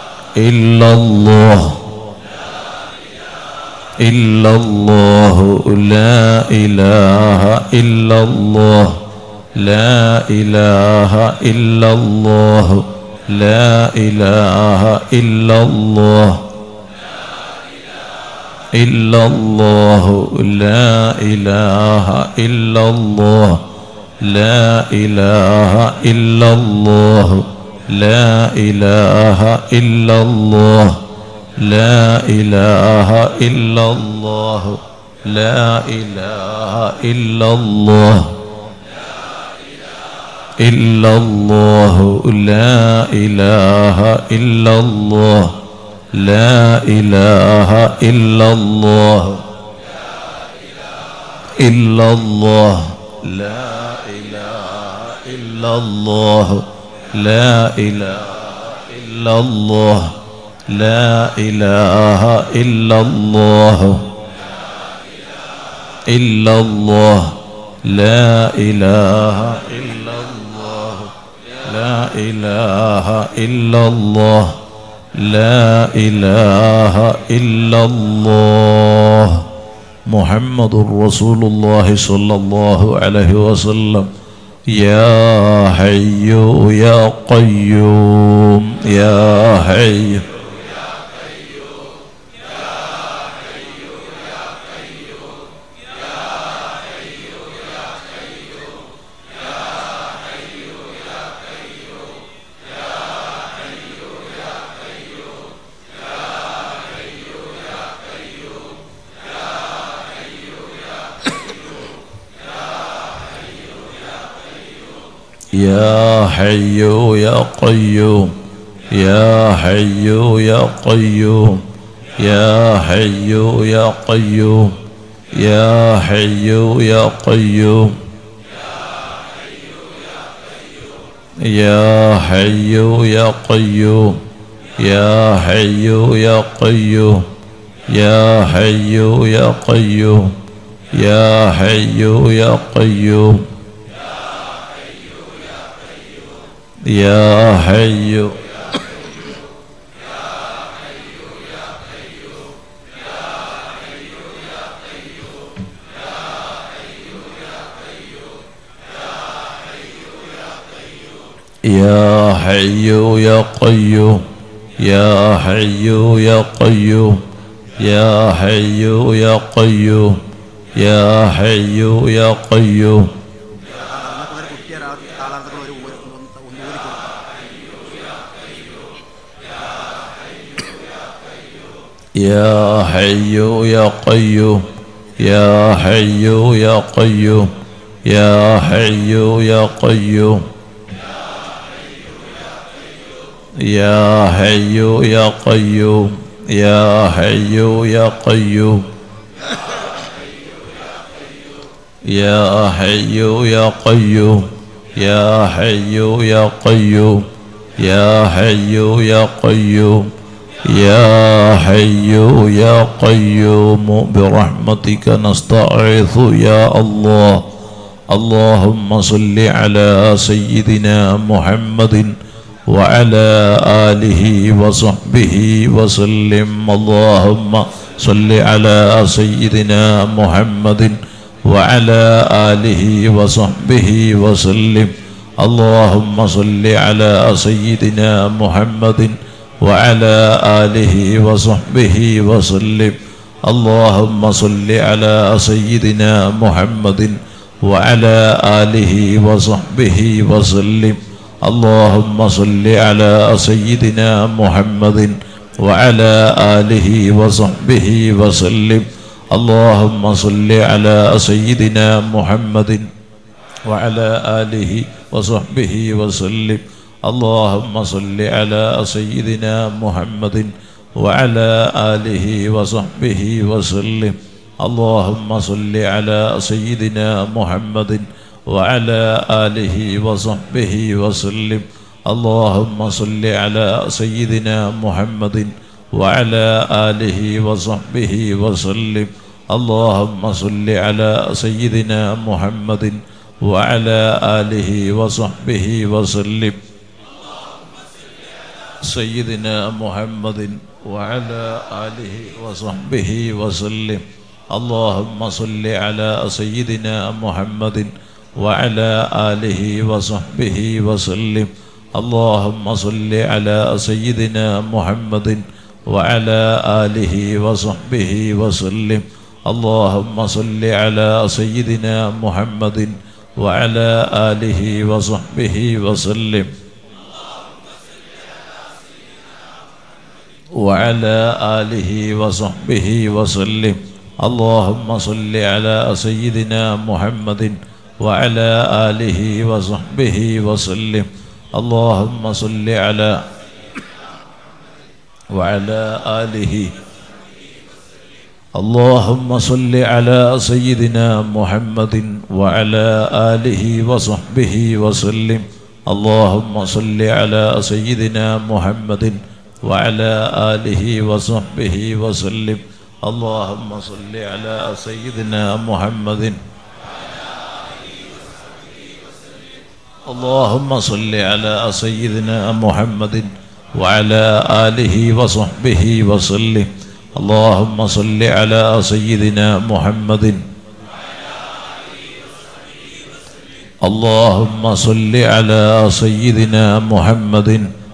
illallah illallah la ilaha illallah la ilaha illallah la ilaha illallah illallah la ilaha illallah la ilaha illallah la ilaha illallah la ilaha illallah la ilaha illallah illallah la ilaha illallah la ilaha illallah illallah la ilaha illallah la ilaha illallah la ilaha illallah illallah la ilaha illallah la ilaha illallah la ilaha illallah Muhammadur Rasulullah sallallahu alaihi wasallam ya hayyu ya qayyum ya hayyu يا حي يا قيوم يا حي يا قيوم يا حي يا قيوم يا حي يا قيوم يا حي يا قيوم يا حي يا قيوم يا حي يا قيوم يا حي يا قيوم يا حي يا حي يا قيوم يا حي يا قيوم يا حي يا قيوم يا حي يا قيوم يا حي يا قيوم يا حي يا قيوم يا حي يا قيوم يا حي يا قيوم يا حي يا قيوم يا حي يا قيوم يا حي يا قيوم يا حي يا قيوم يا حي يا قيوم برحمتك نستغيث يا الله اللهم صل على سيدنا محمد وعلى آله وصحبه وسلم اللهم صل على سيدنا محمد وعلى آله وصحبه وسلم اللهم صل على سيدنا محمد وعلى آله وصحبه وسلم اللهم صل على سيدنا محمد وعلى آله وصحبه وسلم اللهم صل على سيدنا محمد وعلى آله وصحبه وسلم اللهم صل على سيدنا محمد وعلى آله وصحبه وسلم اللهم صل على سيدنا محمد وعلى آله وصحبه وسلم اللهم صل على سيدنا محمد وعلى آله وصحبه وسلم اللهم صل على سيدنا محمد وعلى آله وصحبه وسلم اللهم صل على سيدنا محمد وعلى آله وصحبه وسلم سيدنا محمد وعلى آله وصحبه وسلم اللهم صل على سيدنا محمد وعلى آله وصحبه وسلم اللهم صل على سيدنا محمد وعلى آله وصحبه وسلم اللهم صل على سيدنا محمد وعلى آله وصحبه وسلم وعلى آله وصحبه وسلم اللهم صل على سيدنا محمد وعلى آله وصحبه وسلم اللهم صل على وعلى آله اللهم صل على سيدنا محمد وعلى آله وصحبه وسلم اللهم صل على سيدنا محمد وعلى آله وصحبه وسلم اللهم صل على سيدنا محمد اللهم صل على سيدنا محمد وعلى آله وصحبه وسلم اللهم صل على سيدنا محمد اللهم صل على سيدنا محمد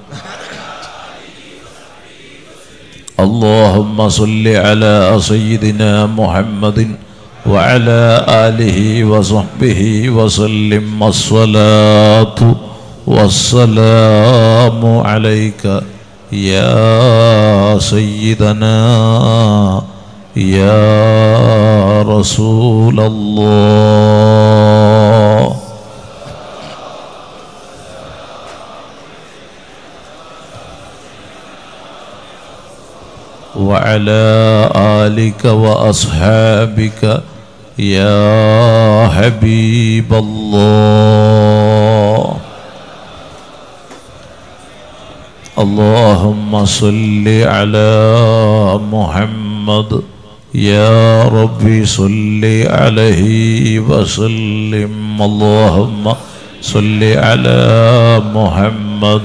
اللهم صل على سيدنا محمد وعلى آله وصحبه وسلم الصلاة والسلام عليك يا سيدنا يا رسول الله وعلى آلك وأصحابك يا حبيب الله اللهم صل على محمد يا ربي صل عليه وسلم اللهم صل على محمد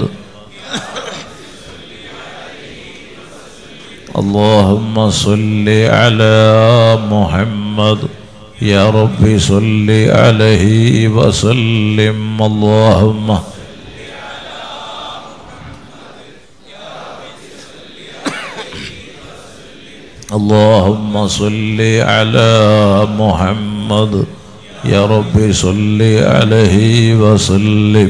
اللهم صل على محمد يا ربي صل عليه وسلم اللهم اللهم صل على محمد يا ربي صل عليه وسلم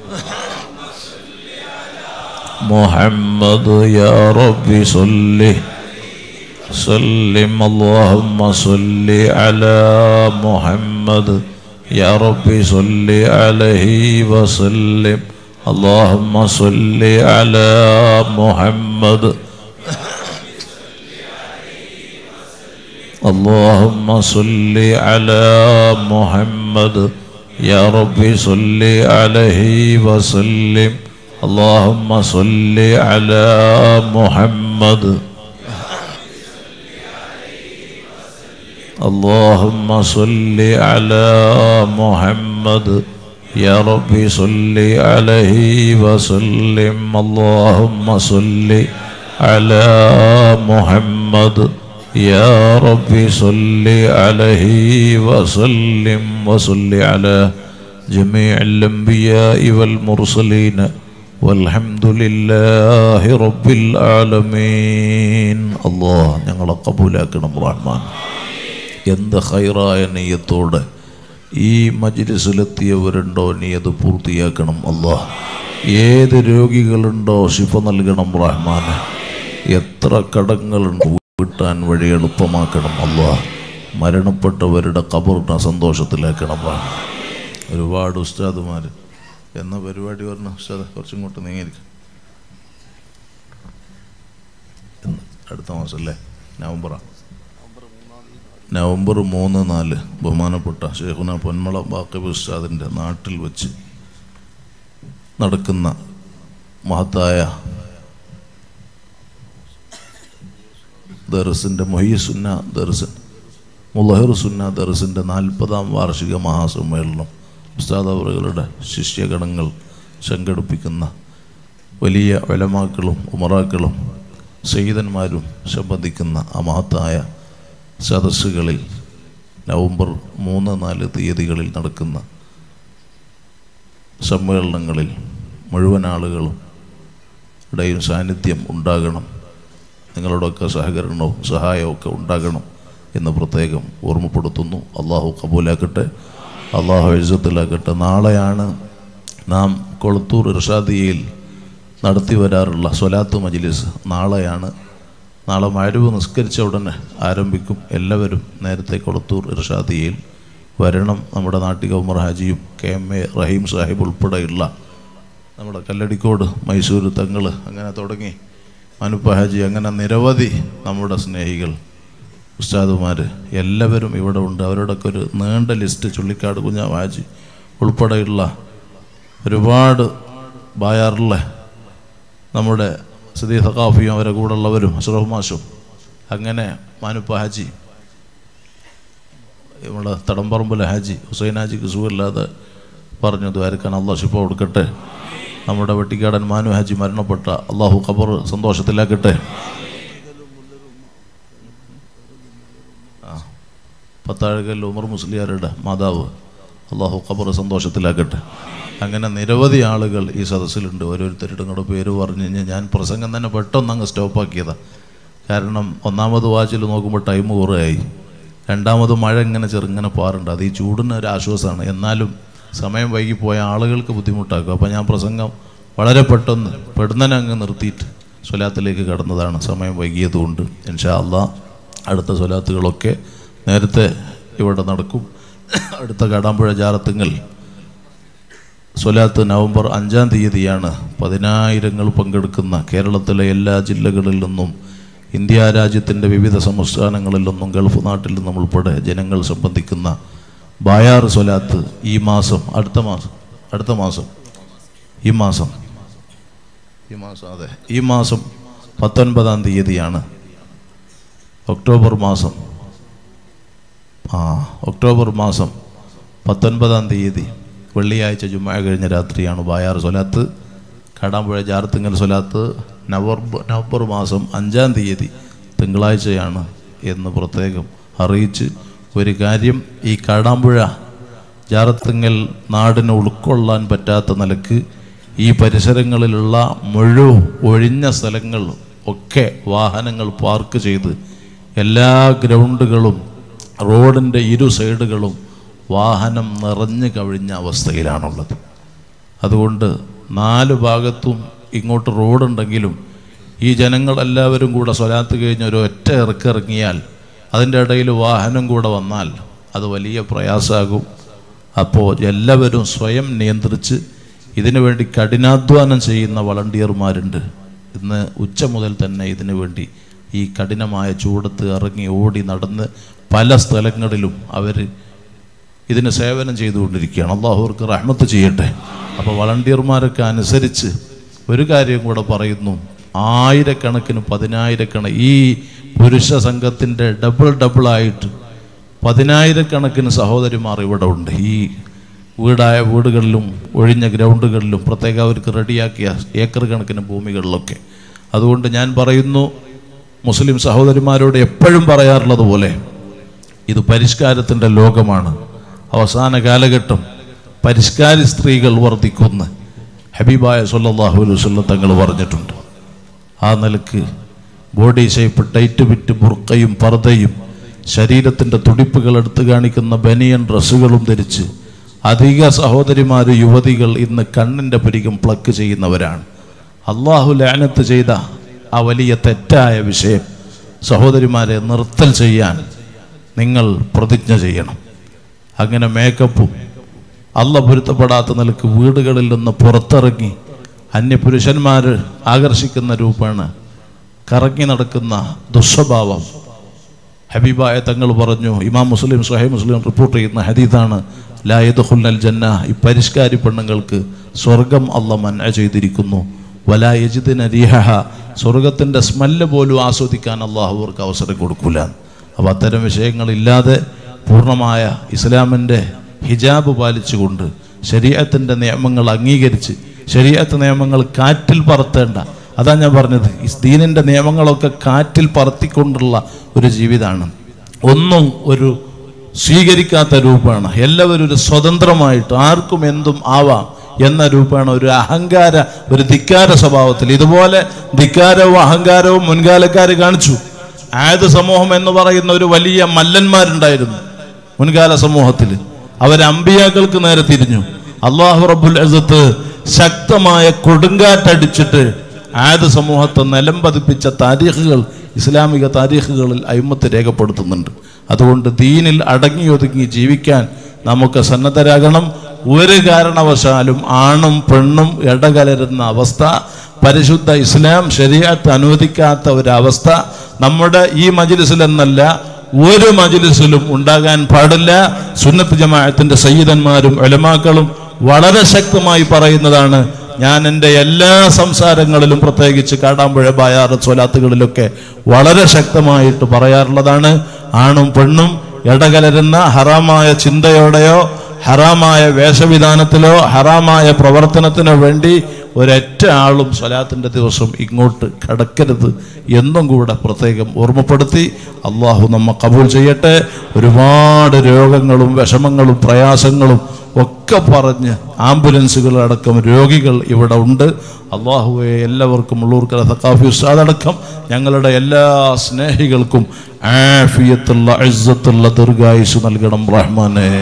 محمد يا ربي صل سلم اللهم صل على محمد يا ربي صل عليه وسلم اللهم صل على محمد اللهم صل على محمد يا ربي صل عليه وسلم اللهم صل على محمد اللهم صل على محمد يا ربي صل عليه وسلم اللهم صل على محمد يا ربي صل عليه وسلم وصل على جميع الأنبياء والمرسلين والحمد لله رب العالمين الله ഞങ്ങളെ കബൂലാക്കണം റഹ്മാൻ എന്ത് ഖൈറായ നിയ്യത്തോടെ ഈ മജ്ലിസിലെത്തിയവരുണ്ടോ നീ അത് പൂർത്തിയാക്കണം അല്ലാഹ് ഏത് രോഗികളുണ്ടോ ശിഫ നൽകണം റഹ്മാൻ എത്ര കടങ്ങളുണ്ട് വീട്ടാൻ വഴി എളുപ്പമാക്കണം അല്ലാഹ് മരണപ്പെട്ടവരുടെ ഖബറിനെ സന്തോഷത്തിലാക്കണം റഹ്മാൻ ഒരുപാട് ഉസ്താദുമാർ എന്ന പരിപാടി പറഞ്ഞു ഉസ്താദ് കുറച്ചിങ്ങോട്ട് നീങ്ങിയിരിക്കും അടുത്ത മാസം അല്ലേ നവംബർ 3-4 ബഹുമാനപ്പെട്ട ശൈഖുന പൊന്മള ബാഖിബ് ഉസ്താദിൻ്റെ നാട്ടിൽ വെച്ച് നടക്കുന്ന മഹത്തായ ദർസിൻ്റെ മുഹയ്യിസുന്ന ദർസ് മുളഹിർ സുന്ന ദർസിൻ്റെ 40ാം വാർഷിക മഹാസമ്മേളനം ഉസ്താദ് അവറുകളുടെ ശിഷ്യഗണങ്ങൾ സംഘടിപ്പിക്കുന്ന വലിയ ഉലമാക്കളും ഉമറാക്കളും സയ്യിദന്മാരും സംബന്ധിക്കുന്ന ആ മഹത്തായ സദസ്സുകളിൽ നവംബർ 3-4 തീയതികളിൽ നടക്കുന്ന സമ്മേളനങ്ങളിൽ മുഴുവൻ ആളുകളും ഇടയും സാന്നിധ്യം ഉണ്ടാകണം. നിങ്ങളോടൊക്കെ സഹകരണവും സഹായവും ഒക്കെ ഉണ്ടാകണം എന്ന് പ്രത്യേകം ഓർമ്മപ്പെടുത്തുന്നു. അള്ളാഹു കബൂലാക്കട്ടെ, അള്ളാഹു ഇസ്സത്തിലാക്കട്ടെ. നാളെയാണ് നാം കൊളത്തൂർ ഇർഷാദിയയിൽ നടത്തി വരാറുള്ള സ്വലാത്ത് മജ്ലിസ്. നാളെ മഗ്‌രിബ് നിസ്കരിച്ച ഉടനെ ആരംഭിക്കും. എല്ലാവരും നേരത്തെ കൊളത്തൂർ ഇർഷാദിയയിൽ വരണം. നമ്മുടെ നാട്ടിക ഉമർ ഹാജിയും KMA റഹീം സാഹിബ് ഉൾപ്പെടെയുള്ള നമ്മുടെ കല്ലടിക്കോട് മൈസൂർ തങ്ങൾ അങ്ങനെ തുടങ്ങി മനുപ്പ ഹാജി അങ്ങനെ നിരവധി നമ്മുടെ സ്നേഹികൾ ഉസ്താദുമാർ എല്ലാവരും ഇവിടെ ഉണ്ട്. അവരോടൊക്കെ ഒരു നീണ്ട ലിസ്റ്റ്, ചുള്ളിക്കാട് കുഞ്ഞാം ഹാജി ഉൾപ്പെടെയുള്ള ഒരുപാട് ബായാറിലെ നമ്മുടെ സദീ സഖാഫിയും അവരെ കൂടെ ഉള്ളവരും അഷ്റഫ് മാഷും അങ്ങനെ മാനുപ്പ ഹാജി, നമ്മുടെ തടംപറമ്പിലെ ഹാജി ഹുസൈൻ ഹാജിക്ക് സുഖമില്ലാതെ പറഞ്ഞു ദ്വാരക്കാൻ അള്ളാഹു ശിഫ കൊടുക്കട്ടെ. നമ്മുടെ വെട്ടിക്കാടൻ മാനു ഹാജി മരണപ്പെട്ട അള്ളാഹു ഖബർ സന്തോഷത്തിലാക്കട്ടെ. പത്താഴകൽ ഉമർ മുസ്ലിയാരുടെ മാതാവ് അള്ളാഹു ഖബർ സന്തോഷത്തിലാക്കട്ടെ. അങ്ങനെ നിരവധി ആളുകൾ ഈ സദസ്സിലുണ്ട്. ഓരോരുത്തരുടെ കൂടെ പേര് പറഞ്ഞു കഴിഞ്ഞാൽ ഞാൻ പ്രസംഗം തന്നെ പെട്ടെന്ന് അങ്ങ് സ്റ്റോപ്പാക്കിയതാണ്. കാരണം ഒന്നാമത് വാച്ചിൽ നോക്കുമ്പോൾ ടൈം കുറേയായി, രണ്ടാമത് മഴ ഇങ്ങനെ ചെറുങ്ങനെ പാറുണ്ട്. അത് ഈ ചൂടിന് ഒരു ആശ്വാസമാണ്. എന്നാലും സമയം വൈകിപ്പോയ ആളുകൾക്ക് ബുദ്ധിമുട്ടാക്കും. അപ്പോൾ ഞാൻ പ്രസംഗം വളരെ പെട്ടെന്ന് അങ്ങ് നിർത്തിയിട്ട് സ്വലാത്തിലേക്ക് കടന്നതാണ്, സമയം വൈകിയതുകൊണ്ട്. ഇൻഷാ അല്ലാഹ് അടുത്ത സ്വലാത്തുകളൊക്കെ നേരത്തെ ഇവിടെ നടക്കും. അടുത്ത കാടാമ്പുഴ ജാറത്തുങ്കൽ സ്വലാത്ത് നവംബർ 5-ാം തീയതിയാണ്. 10,000 പങ്കെടുക്കുന്ന കേരളത്തിലെ എല്ലാ ജില്ലകളിൽ നിന്നും ഇന്ത്യ രാജ്യത്തിൻ്റെ വിവിധ സംസ്ഥാനങ്ങളിൽ നിന്നും ഗൾഫ് നാട്ടിൽ നിന്നും ഉൾപ്പെടെ ജനങ്ങൾ സംബന്ധിക്കുന്ന ബായാർ സ്വലാത്ത് ഈ മാസം അതെ ഈ മാസം 19-ാം തീയതിയാണ്. ഒക്ടോബർ മാസം 19-ാം തീയതി വെള്ളിയാഴ്ച ജുമാ കഴിഞ്ഞ രാത്രിയാണ് ബായാർ സ്വലാത്ത്. കാടാമ്പുഴ ജാറത്തുങ്കൽ സ്വലാത്ത് നവംബർ മാസം 5-ാം തീയതി തിങ്കളാഴ്ചയാണ് എന്ന് പ്രത്യേകം അറിയിച്ച് ഒരു കാര്യം, ഈ കാടാമ്പുഴ ജാറത്തുങ്കൽ നാടിന് ഉൾക്കൊള്ളാൻ പറ്റാത്ത നിലക്ക് ഈ പരിസരങ്ങളിലുള്ള മുഴുവൻ ഒഴിഞ്ഞ സ്ഥലങ്ങൾ ഒക്കെ വാഹനങ്ങൾ പാർക്ക് ചെയ്ത് എല്ലാ ഗ്രൗണ്ടുകളും റോഡിൻ്റെ ഇരു സൈഡുകളും വാഹനം നിറഞ്ഞു കവിഞ്ഞ അവസ്ഥയിലാണുള്ളത്. അതുകൊണ്ട് 4 ഭാഗത്തും ഇങ്ങോട്ട് റോഡുണ്ടെങ്കിലും ഈ ജനങ്ങളെല്ലാവരും കൂടെ സ്വലാത്ത് കഴിഞ്ഞ് ഒരു ഒറ്റ ഇറക്കിറങ്ങിയാൽ അതിൻ്റെ ഇടയിൽ വാഹനം കൂടെ വന്നാൽ അത് വലിയ പ്രയാസമാകും. അപ്പോൾ എല്ലാവരും സ്വയം നിയന്ത്രിച്ച് ഇതിനു വേണ്ടി കഠിനാധ്വാനം ചെയ്യുന്ന വളണ്ടിയർമാരുണ്ട്. ഇന്ന് ഉച്ച മുതൽ തന്നെ ഇതിനു വേണ്ടി ഈ കഠിനമായ ചൂടത്ത് ഇറങ്ങി ഓടി നടന്ന് പല സ്ഥലങ്ങളിലും അവർ ഇതിന് സേവനം ചെയ്തുകൊണ്ടിരിക്കുകയാണ്. അള്ളാഹു അവർക്ക് റഹ്മത്ത് ചെയ്യട്ടെ. അപ്പോൾ വളണ്ടിയർമാരൊക്കെ അനുസരിച്ച് ഒരു കാര്യം കൂടെ പറയുന്നു, 1000-കണക്കിന് 10,000-കണക്കിന് ഈ പുരുഷ സംഘത്തിൻ്റെ ഡബിളായിട്ട് 10,000-കണക്കിന് സഹോദരിമാർ ഇവിടെ ഉണ്ട്. ഈ വീടുകളിലും ഒഴിഞ്ഞ ഗ്രൗണ്ടുകളിലും പ്രത്യേകം അവർക്ക് റെഡിയാക്കിയ ഏക്കർ കണക്കിന് ഭൂമികളിലൊക്കെ. അതുകൊണ്ട് ഞാൻ പറയുന്നു, മുസ്ലിം സഹോദരിമാരോട് എപ്പോഴും പറയാറുള്ളത് പോലെ ഇത് പരിഷ്കാരത്തിൻ്റെ ലോകമാണ്. അവസാന കാലഘട്ടം പരിഷ്കാരി സ്ത്രീകൾ വർദ്ധിക്കുന്ന ഹബീബായ സല്ലല്ലാഹു അലൈഹി വസല്ലം തങ്ങൾ പറഞ്ഞിട്ടുണ്ട്. ആ നിലക്ക് ബോഡി ഷേപ്പ് ടൈറ്റ് വിറ്റ് ബുർക്കയും പർദയും ശരീരത്തിൻ്റെ തുടിപ്പുകൾ എടുത്തു കാണിക്കുന്ന ബനിയൻ ഡ്രസ്സുകളും ധരിച്ച് അധിക സഹോദരിമാർ യുവതികൾ ഇന്ന് കണ്ണിൻ്റെ പരികം പ്ലക്ക് ചെയ്യുന്നവരാണ്. അള്ളാഹു ലഅനത്ത് ചെയ്ത ആ വലിയ തെറ്റായ വിഷയം സഹോദരിമാരെ നിർത്തൽ ചെയ്യാൻ നിങ്ങൾ പ്രതിജ്ഞ ചെയ്യണം. അങ്ങനെ മേക്കപ്പും അള്ളാഹ് പൊരുത്തപ്പെടാത്ത നിലക്ക് വീടുകളിൽ നിന്ന് പുറത്തിറങ്ങി അന്യപുരുഷന്മാർ ആകർഷിക്കുന്ന രൂപേണ കറങ്ങി നടക്കുന്ന ദുസ്വഭാവം ഹബീബായ തങ്ങൾ പറഞ്ഞു. ഇമാം മുസ്ലിം സ്വഹീഹ് മുസ്ലിം റിപ്പോർട്ട് ചെയ്യുന്ന ഹദീസാണ്, ലാ യദ്ഖുലുൽ ജന്ന, ഈ പരിഷ്കാരി പെണ്ണുങ്ങൾക്ക് സ്വർഗം അള്ളാഹ് മൻഅ ചെയ്തിരിക്കുന്നു. വലാ യജിദ്ന റീഹഹ, സ്വർഗത്തിൻ്റെ സ്മെല്ല് പോലും ആസ്വദിക്കാൻ അള്ളാഹു അവർക്ക് അവസരം കൊടുക്കൂല. അപ്പോൾ അത്തരം വിഷയങ്ങളില്ലാതെ പൂർണ്ണമായ ഇസ്ലാമിൻ്റെ ഹിജാബ് പാലിച്ചുകൊണ്ട് ശരീഅത്തിൻ്റെ നിയമങ്ങൾ അംഗീകരിച്ച് ശരീഅത്ത് നിയമങ്ങൾ കാറ്റിൽ പറത്തേണ്ട, അതാ ഞാൻ പറഞ്ഞത്, ഈ ദീനിൻ്റെ നിയമങ്ങളൊക്കെ കാറ്റിൽ പറത്തിക്കൊണ്ടുള്ള ഒരു ജീവിതമാണ്. ഒന്നും ഒരു സ്വീകരിക്കാത്ത രൂപമാണ്. എല്ലാവരും ഒരു സ്വതന്ത്രമായിട്ട് ആർക്കും എന്തും ആവാം എന്ന രൂപമാണ്. ഒരു അഹങ്കാര, ഒരു ധിക്കാര സ്വഭാവത്തിൽ. ഇതുപോലെ ധിക്കാരവും അഹങ്കാരവും മുൻകാലക്കാർ കാണിച്ചു. ആദ് സമൂഹം എന്ന് പറയുന്ന ഒരു വലിയ മല്ലന്മാരുണ്ടായിരുന്നു മുൻകാല സമൂഹത്തിൽ. അവർ അമ്പിയാക്കൾക്ക് നേരെ തിരിഞ്ഞു. അല്ലാഹു റബ്ബുൽ ഇസ്സത്ത് ശക്തമായ കൊടുങ്കാറ്റടിച്ചിട്ട് ആദ് സമൂഹത്തെ നിലം പതിപ്പിച്ച താരീഖുകൾ ഇസ്ലാമിക താരീഖുകളിൽ അയിമ്മത്ത് രേഖപ്പെടുത്തുന്നുണ്ട്. അതുകൊണ്ട് ദീനിൽ അടങ്ങിയൊതുങ്ങി ജീവിക്കാൻ നമുക്ക് സന്നദ്ധരാകണം. ഒരു കാരണവശാലും ആണും പെണ്ണും ഇടകലരുന്ന അവസ്ഥ, പരിശുദ്ധ ഇസ്ലാം ശരീഅത്ത് അനുവദിക്കാത്ത ഒരവസ്ഥ നമ്മുടെ ഈ മജ്ലിസിലെന്നല്ല ഒരു മജ്ലിസിലും ഉണ്ടാകാൻ പാടില്ല. സുന്നത്ത് ജമാഅത്തിന്റെ സയ്യിദന്മാരും ഉലമാക്കളും വളരെ ശക്തമായി പറയുന്നതാണ്. ഞാൻ എൻ്റെ എല്ലാ സംസാരങ്ങളിലും, പ്രത്യേകിച്ച് കാടാമ്പുഴ ബായാറ് സ്വലാത്തുകളിലൊക്കെ വളരെ ശക്തമായിട്ട് പറയാറുള്ളതാണ്. ആണും പെണ്ണും ഇടകലരുന്ന ഹറാമായ ചിന്തയോടെയോ ഹറാമായ വേഷവിധാനത്തിലോ ഹറാമായ പ്രവർത്തനത്തിനോ വേണ്ടി ഒരൊറ്റ ആളും സ്വലാത്തിൻ്റെ ദിവസം ഇങ്ങോട്ട് കടക്കരുത് എന്നും കൂടെ പ്രത്യേകം ഓർമ്മപ്പെടുത്തി അള്ളാഹു നമ്മെ കബൂൽ ചെയ്യട്ടെ. ഒരുപാട് രോഗങ്ങളും വിഷമങ്ങളും പ്രയാസങ്ങളും ഒക്കെ പറഞ്ഞ് ആംബുലൻസുകളടക്കം രോഗികൾ ഇവിടെ ഉണ്ട്. അള്ളാഹുവെ എല്ലാവർക്കും ഉള്ളൂർക്കര സഖാഫി ഉസ്താദ് അടക്കം ഞങ്ങളുടെ എല്ലാ സ്നേഹികൾക്കും ആഫിയത്തുള്ള ഇസ്സത്തുള്ള ദീർഘായുസ്സ് നൽകണം റഹ്മാനെ.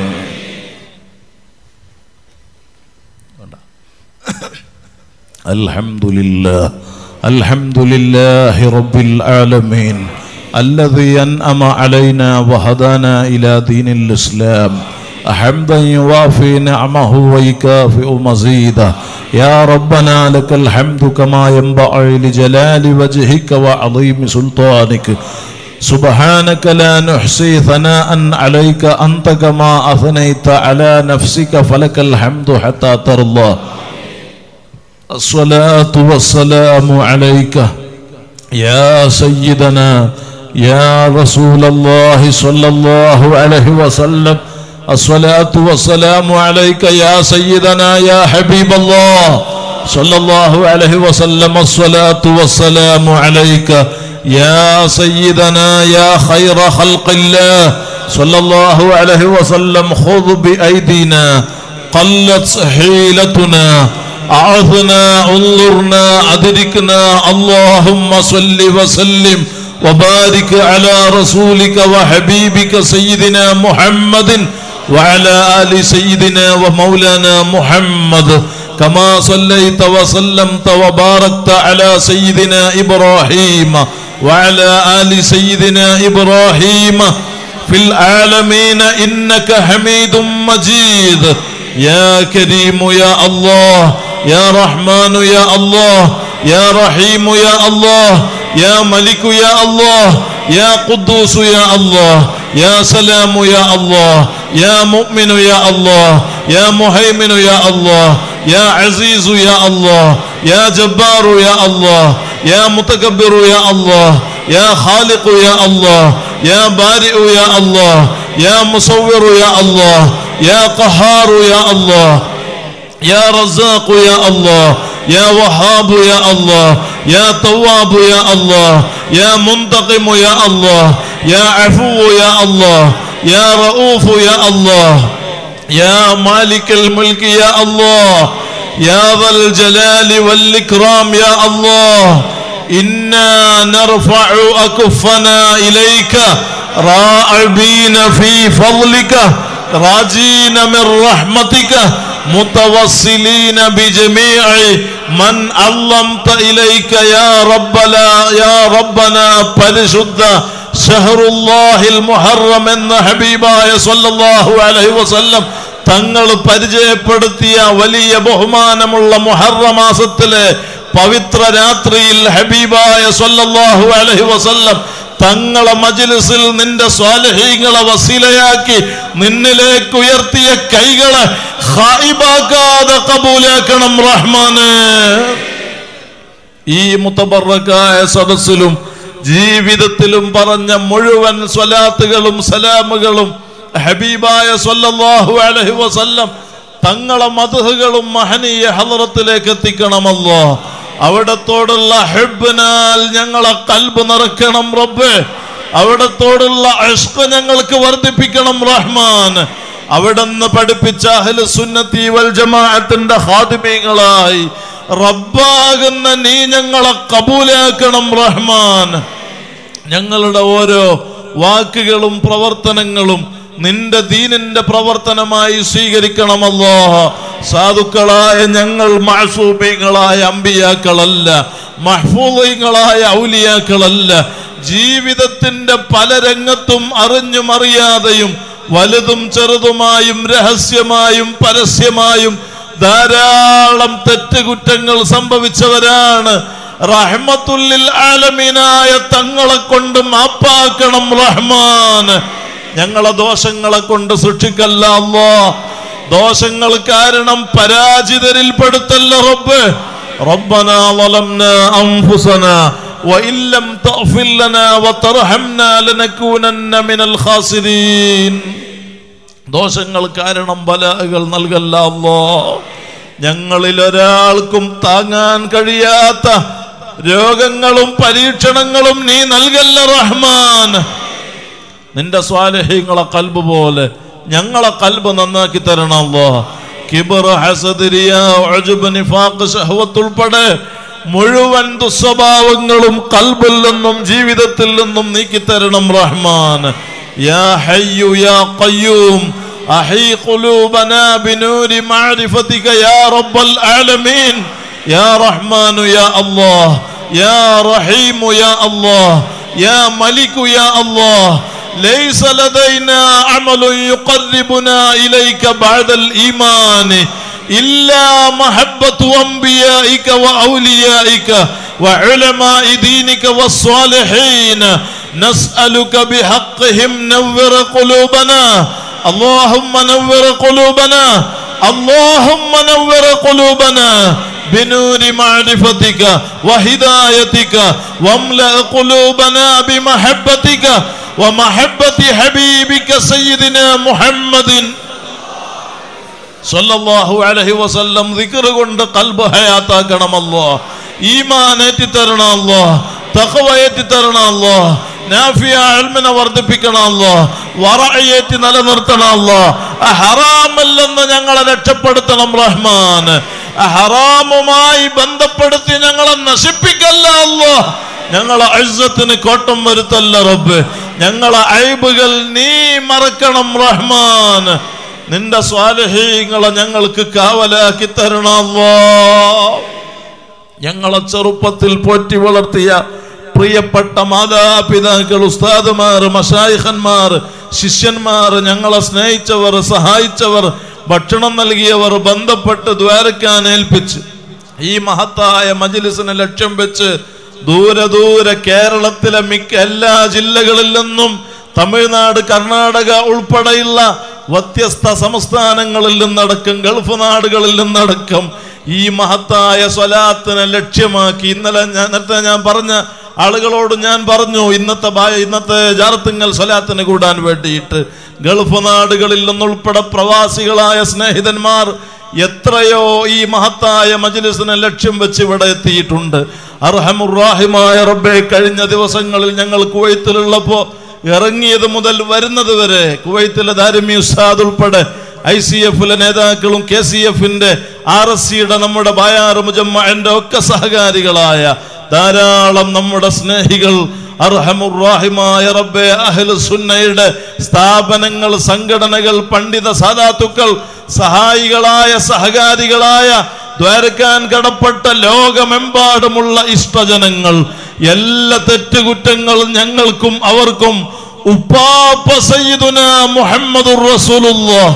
അൽഹംദുലില്ലാഹി റബ്ബിൽ ആലമീൻ الذي أنعم علينا وهدانا إلى دين الإسلام حمدا يوافي نعمه ويكافئ مزيده. يا ربنا لك الحمد كما ينبغي لجلال وجهك وعظيم سلطانك. سبحانك لا نحصي ثناء عليك أنت كما أثنيت على نفسك فلك الحمد حتى ترضى. الصلاة والسلام عليك يا سيدنا يا رسول الله صلى الله عليه وسلم. الصلاة والسلام عليك يا سيدنا يا حبيب الله صلى الله عليه وسلم. الصلاة والسلام عليك يا سيدنا يا خير خلق الله صلى الله عليه وسلم. خذ بأيدينا قلت حيلتنا أعذنا انظرنا أدركنا. اللهم صل وسلم وبارك على رسولك وحبيبك سيدنا محمد وعلى آل سيدنا ومولانا محمد كما صليت وسلمت وباركت على سيدنا إبراهيم وعلى آل سيدنا إبراهيم في العالمين إنك حميد مجيد. يا كريم يا الله يا رحمن يا الله يا رحيم يا الله يا ملك يا الله يا قدوس يا الله يا سلام يا الله يا مؤمن يا الله يا مهيمن يا الله يا عزيز يا الله يا جبار يا الله يا متكبر يا الله يا خالق يا الله يا بارئ يا الله يا مصور يا الله يا قهار يا الله يا رزاق يا الله يا وهاب يا الله يا تواب يا الله يا منتقم يا الله يا عفو يا الله يا رؤوف يا الله يا مالك الملك يا الله يا ذا الجلال والإكرام يا الله. إنا نرفع أكفنا إليك راعبين في فضلك راجين من رحمتك متوسلين بجميع من علمت إليك يا ربنا പരിശുദ്ധ ഷഹറുല്ലാഹിൽ മുഹറം എന്ന ഹബീബായ സ്വല്ലല്ലാഹു അലൈഹി വസല്ലം തങ്ങൾ പരിചയപ്പെടുത്തിയ വലിയ ബഹുമാനമുള്ള മുഹറം മാസത്തിലെ പവിത്ര രാത്രിയിൽ ഹബീബായ സ്വല്ലല്ലാഹു അലൈഹി വസല്ലം തങ്ങളെ മജ്ലിസിൽ നിന്റെ സ്വാലിഹീങ്ങളെ വസീലയാക്കി നിന്നിലേക്ക് ഉയർത്തിയ കൈകളെ ഖായിബാക്കാതെ ഖബൂലാക്കണം റഹ്മാനേ. ഈ മുതബറക്കായ സദസ്സിലും ജീവിതത്തിലും പറഞ്ഞ മുഴുവൻ സ്വലാത്തുകളും സലാമുകളും ഹബീബായ സ്വല്ലല്ലാഹു അലൈഹി വസല്ലം തങ്ങളെ മദ്ഹുകളും മഹനീയ ഹളറത്തിലേക്ക് എത്തിക്കണമല്ലോ. അവിടത്തോടുള്ള ഹിബ്ബിനാൽ ഞങ്ങളെ ഖൽബ് നിറയ്ക്കണം റബ്ബേ. അവിടത്തോടുള്ള ഇഷ്ഖ് ഞങ്ങൾക്ക് വർദ്ധിപ്പിക്കണം റഹ്മാൻ. അവിടുന്ന് പഠിപ്പിച്ച അഹ്ലു സുന്നത്തി വൽ ജമാഅത്തിന്റെ ഖാദിമീങ്ങളായി റബ്ബാകുന്ന നീ ഞങ്ങളെ കബൂലാക്കണം റഹ്മാൻ. ഞങ്ങളുടെ ഓരോ വാക്കുകളും പ്രവർത്തനങ്ങളും നിന്റെ ദീനിന്റെ പ്രവർത്തനമായി സ്വീകരിക്കണമല്ലോ. സാധുക്കളായ ഞങ്ങൾ മഅസൂമീങ്ങളായ അമ്പിയാക്കളല്ല, മഹ്ഫൂളീങ്ങളായ ഔലിയാക്കളല്ല. ജീവിതത്തിന്റെ പല രംഗത്തും അറിഞ്ഞും അറിയാതെയും വലുതും ചെറുതുമായും രഹസ്യമായും പരസ്യമായും ധാരാളം തെറ്റുകുറ്റങ്ങൾ സംഭവിച്ചവരാണ്. റഹ്മത്തുല്ലിൽ ആലമീനായ തങ്ങളെ കൊണ്ട് മാപ്പാക്കണം റഹ്മാൻ. ഞങ്ങളെ ദോഷങ്ങളെ കൊണ്ട് സൃഷ്ടിക്കല്ല അല്ലാഹ്. ദോഷങ്ങൾ കാരണം പരാജിതരിൽ പെടുത്തല്ല റബ്ബ്. റബ്ബനാ ളലംനാ അൻഫുസനാ വഇൻ ലം തഗ്ഫിർ ലനാ വതർഹംനാ ലനകൂനന്ന മിനൽ ഖാസിരീൻ. ദോഷങ്ങൾ കാരണം ബലാകൾ നൽകല്ല അല്ലാഹ്. ഞങ്ങളിൽ ഒരാൾക്കും താങ്ങാൻ കഴിയാത്ത രോഗങ്ങളും പരീക്ഷണങ്ങളും നീ നൽകല്ല റഹ്മാൻ. നിന്റെ സ്വാലിഹീങ്ങളെ ഖൽബ് പോലെ ഞങ്ങളെ ഖൽബ് നന്നാക്കി തരണം അല്ലാഹ്. കിബ്ർ, ഹസദ്, റിയാ, ഉജ്ബ്, നിഫാഖ്, ശഹ്വത്ത് ഉൾപ്പെടെ മുഴുവൻ ദുസ്വഭാവങ്ങളും ഖൽബിൽ നിന്നും ജീവിതത്തിൽ നിന്നും നീക്കി തരണം റഹ്മാൻ. യാ ഹയ്യു യാ ഖയ്യൂം അഹീ ഖുലൂബനാ ബിനൂരി മഅരിഫതിക യാ റബ്ബൽ ആലമീൻ. യാ റഹ്മാനു യാ അല്ലാഹ്, യാ റഹീമു യാ അല്ലാഹ്, യാ മലികു യാ അല്ലാഹ്. ليس لدينا عمل يقربنا إليك بعد الإيمان إلا محبة أنبيائك وأوليائك وعلماء دينك والصالحين. نسألك بحقهم نور قلوبنا. اللهم نور قلوبنا، اللهم نور قلوبنا بنور معرفتك وهدايتك، واملأ قلوبنا بمحبتك ومحبة حبيبك سيدنا محمد സല്ലല്ലാഹു അലൈഹി വസല്ലം. ദിക്ർ കൊണ്ട് ഖൽബ് ഹയാത്താക്കണം അല്ലാഹ്. ഈമാൻ ഏറ്റി തരണം അല്ലാഹ്. തഖ്വ ഏറ്റി തരണം അല്ലാഹ്. നാഫിയ ഇൽമിനെ വർദ്ധിപ്പിക്കണം അല്ലാഹ്. വറഅയേറ്റി നിലനിർത്തണം അല്ലാഹ്. ഹറാമിൽ നിന്ന് ഞങ്ങളെ രക്ഷപ്പെടുത്തണം റഹ്മാൻ. ഹറാമുമായി ബന്ധപ്പെടുത്തി ഞങ്ങളെ നശിപ്പിക്കല്ല അല്ലാഹ്. ഞങ്ങളെ ഇസ്സത്തിന് കോട്ടം വരുത്തല്ല റബ്ബ്. ഞങ്ങളെ ഐബുകൾ നീ മറക്കണം റഹ്മാൻ. നിന്റെ സ്വാലിഹീങ്ങളെ ഞങ്ങൾക്ക് കാവലാക്കി തരണം അല്ലാഹ്. ഞങ്ങളെ ചെറുപ്പത്തിൽ പോറ്റി വളർത്തിയ പ്രിയപ്പെട്ട മാതാപിതാക്കൾ, ഉസ്താദുമാർ, മശായിഖന്മാർ, ശിഷ്യന്മാർ, ഞങ്ങളെ സ്നേഹിച്ചവർ, സഹായിച്ചവർ, ഭക്ഷണം നൽകിയവർ, ബന്ധപ്പെട്ട് ദ്വാരക്കാൻ ഏൽപ്പിച്ച് ഈ മഹത്തായ മജ്ലിസിനെ ലക്ഷ്യം വെച്ച് ദൂരെ കേരളത്തിലെ മിക്ക എല്ലാ ജില്ലകളിൽ നിന്നും തമിഴ്നാട്, കർണാടക ഉൾപ്പെടെയുള്ള വ്യത്യസ്ത സംസ്ഥാനങ്ങളിൽ നിന്നടക്കം ഗൾഫ് നാടുകളിൽ നിന്നടക്കം ഈ മഹത്തായ സ്വലാത്തിനെ ലക്ഷ്യമാക്കി നേരത്തെ ഞാൻ പറഞ്ഞ ആളുകളോട് ഞാൻ പറഞ്ഞു, ഇന്നത്തെ ജാറത്തിങ്ങൽ സ്വലാത്തിന് കൂടാൻ വേണ്ടിയിട്ട് ഗൾഫ് നാടുകളിൽ നിന്നുൾപ്പെടെ പ്രവാസികളായ സ്നേഹിതന്മാർ എത്രയോ ഈ മഹത്തായ മജ്ലിസിനെ ലക്ഷ്യം വെച്ച് ഇവിടെ എത്തിയിട്ടുണ്ട്. അർഹമുർ-റാഹിമായ റബ്ബേ, കഴിഞ്ഞ ദിവസങ്ങളിൽ ഞങ്ങൾ കുവൈത്തിലുള്ളപ്പോൾ ഇറങ്ങിയത് മുതൽ വരുന്നത് വരെ കുവൈത്തിലെ ദാരിമി ഉസ്താദ് ഉൾപ്പെടെ ICF-ലെ നേതാക്കളും KCF-ന്റെ RSC-യുടെ നമ്മുടെ ബായാർ മുജമ്മഅന്റെ ഒക്കെ സഹകാരികളായ ധാരാളം നമ്മുടെ സ്നേഹികൾ, അർഹമുർ-റാഹിമായ റബ്ബേ, അഹ്ലു സുന്നയുടെ സ്ഥാപനങ്ങൾ, സംഘടനകൾ, പണ്ഡിത സാദാത്തുക്കൾ, സഹായികളായ സഹകാരികളായ ദ്വാരക്കാൻ കടപ്പെട്ട ലോകമെമ്പാടുമുള്ള ഇഷ്ടജനങ്ങൾ, എല്ലാ തെറ്റുകുറ്റങ്ങളും ഞങ്ങൾക്കും അവർക്കും ഉപ്പാപ്പ സയ്യിദുനാ മുഹമ്മദുർ റസൂലുള്ളാഹ്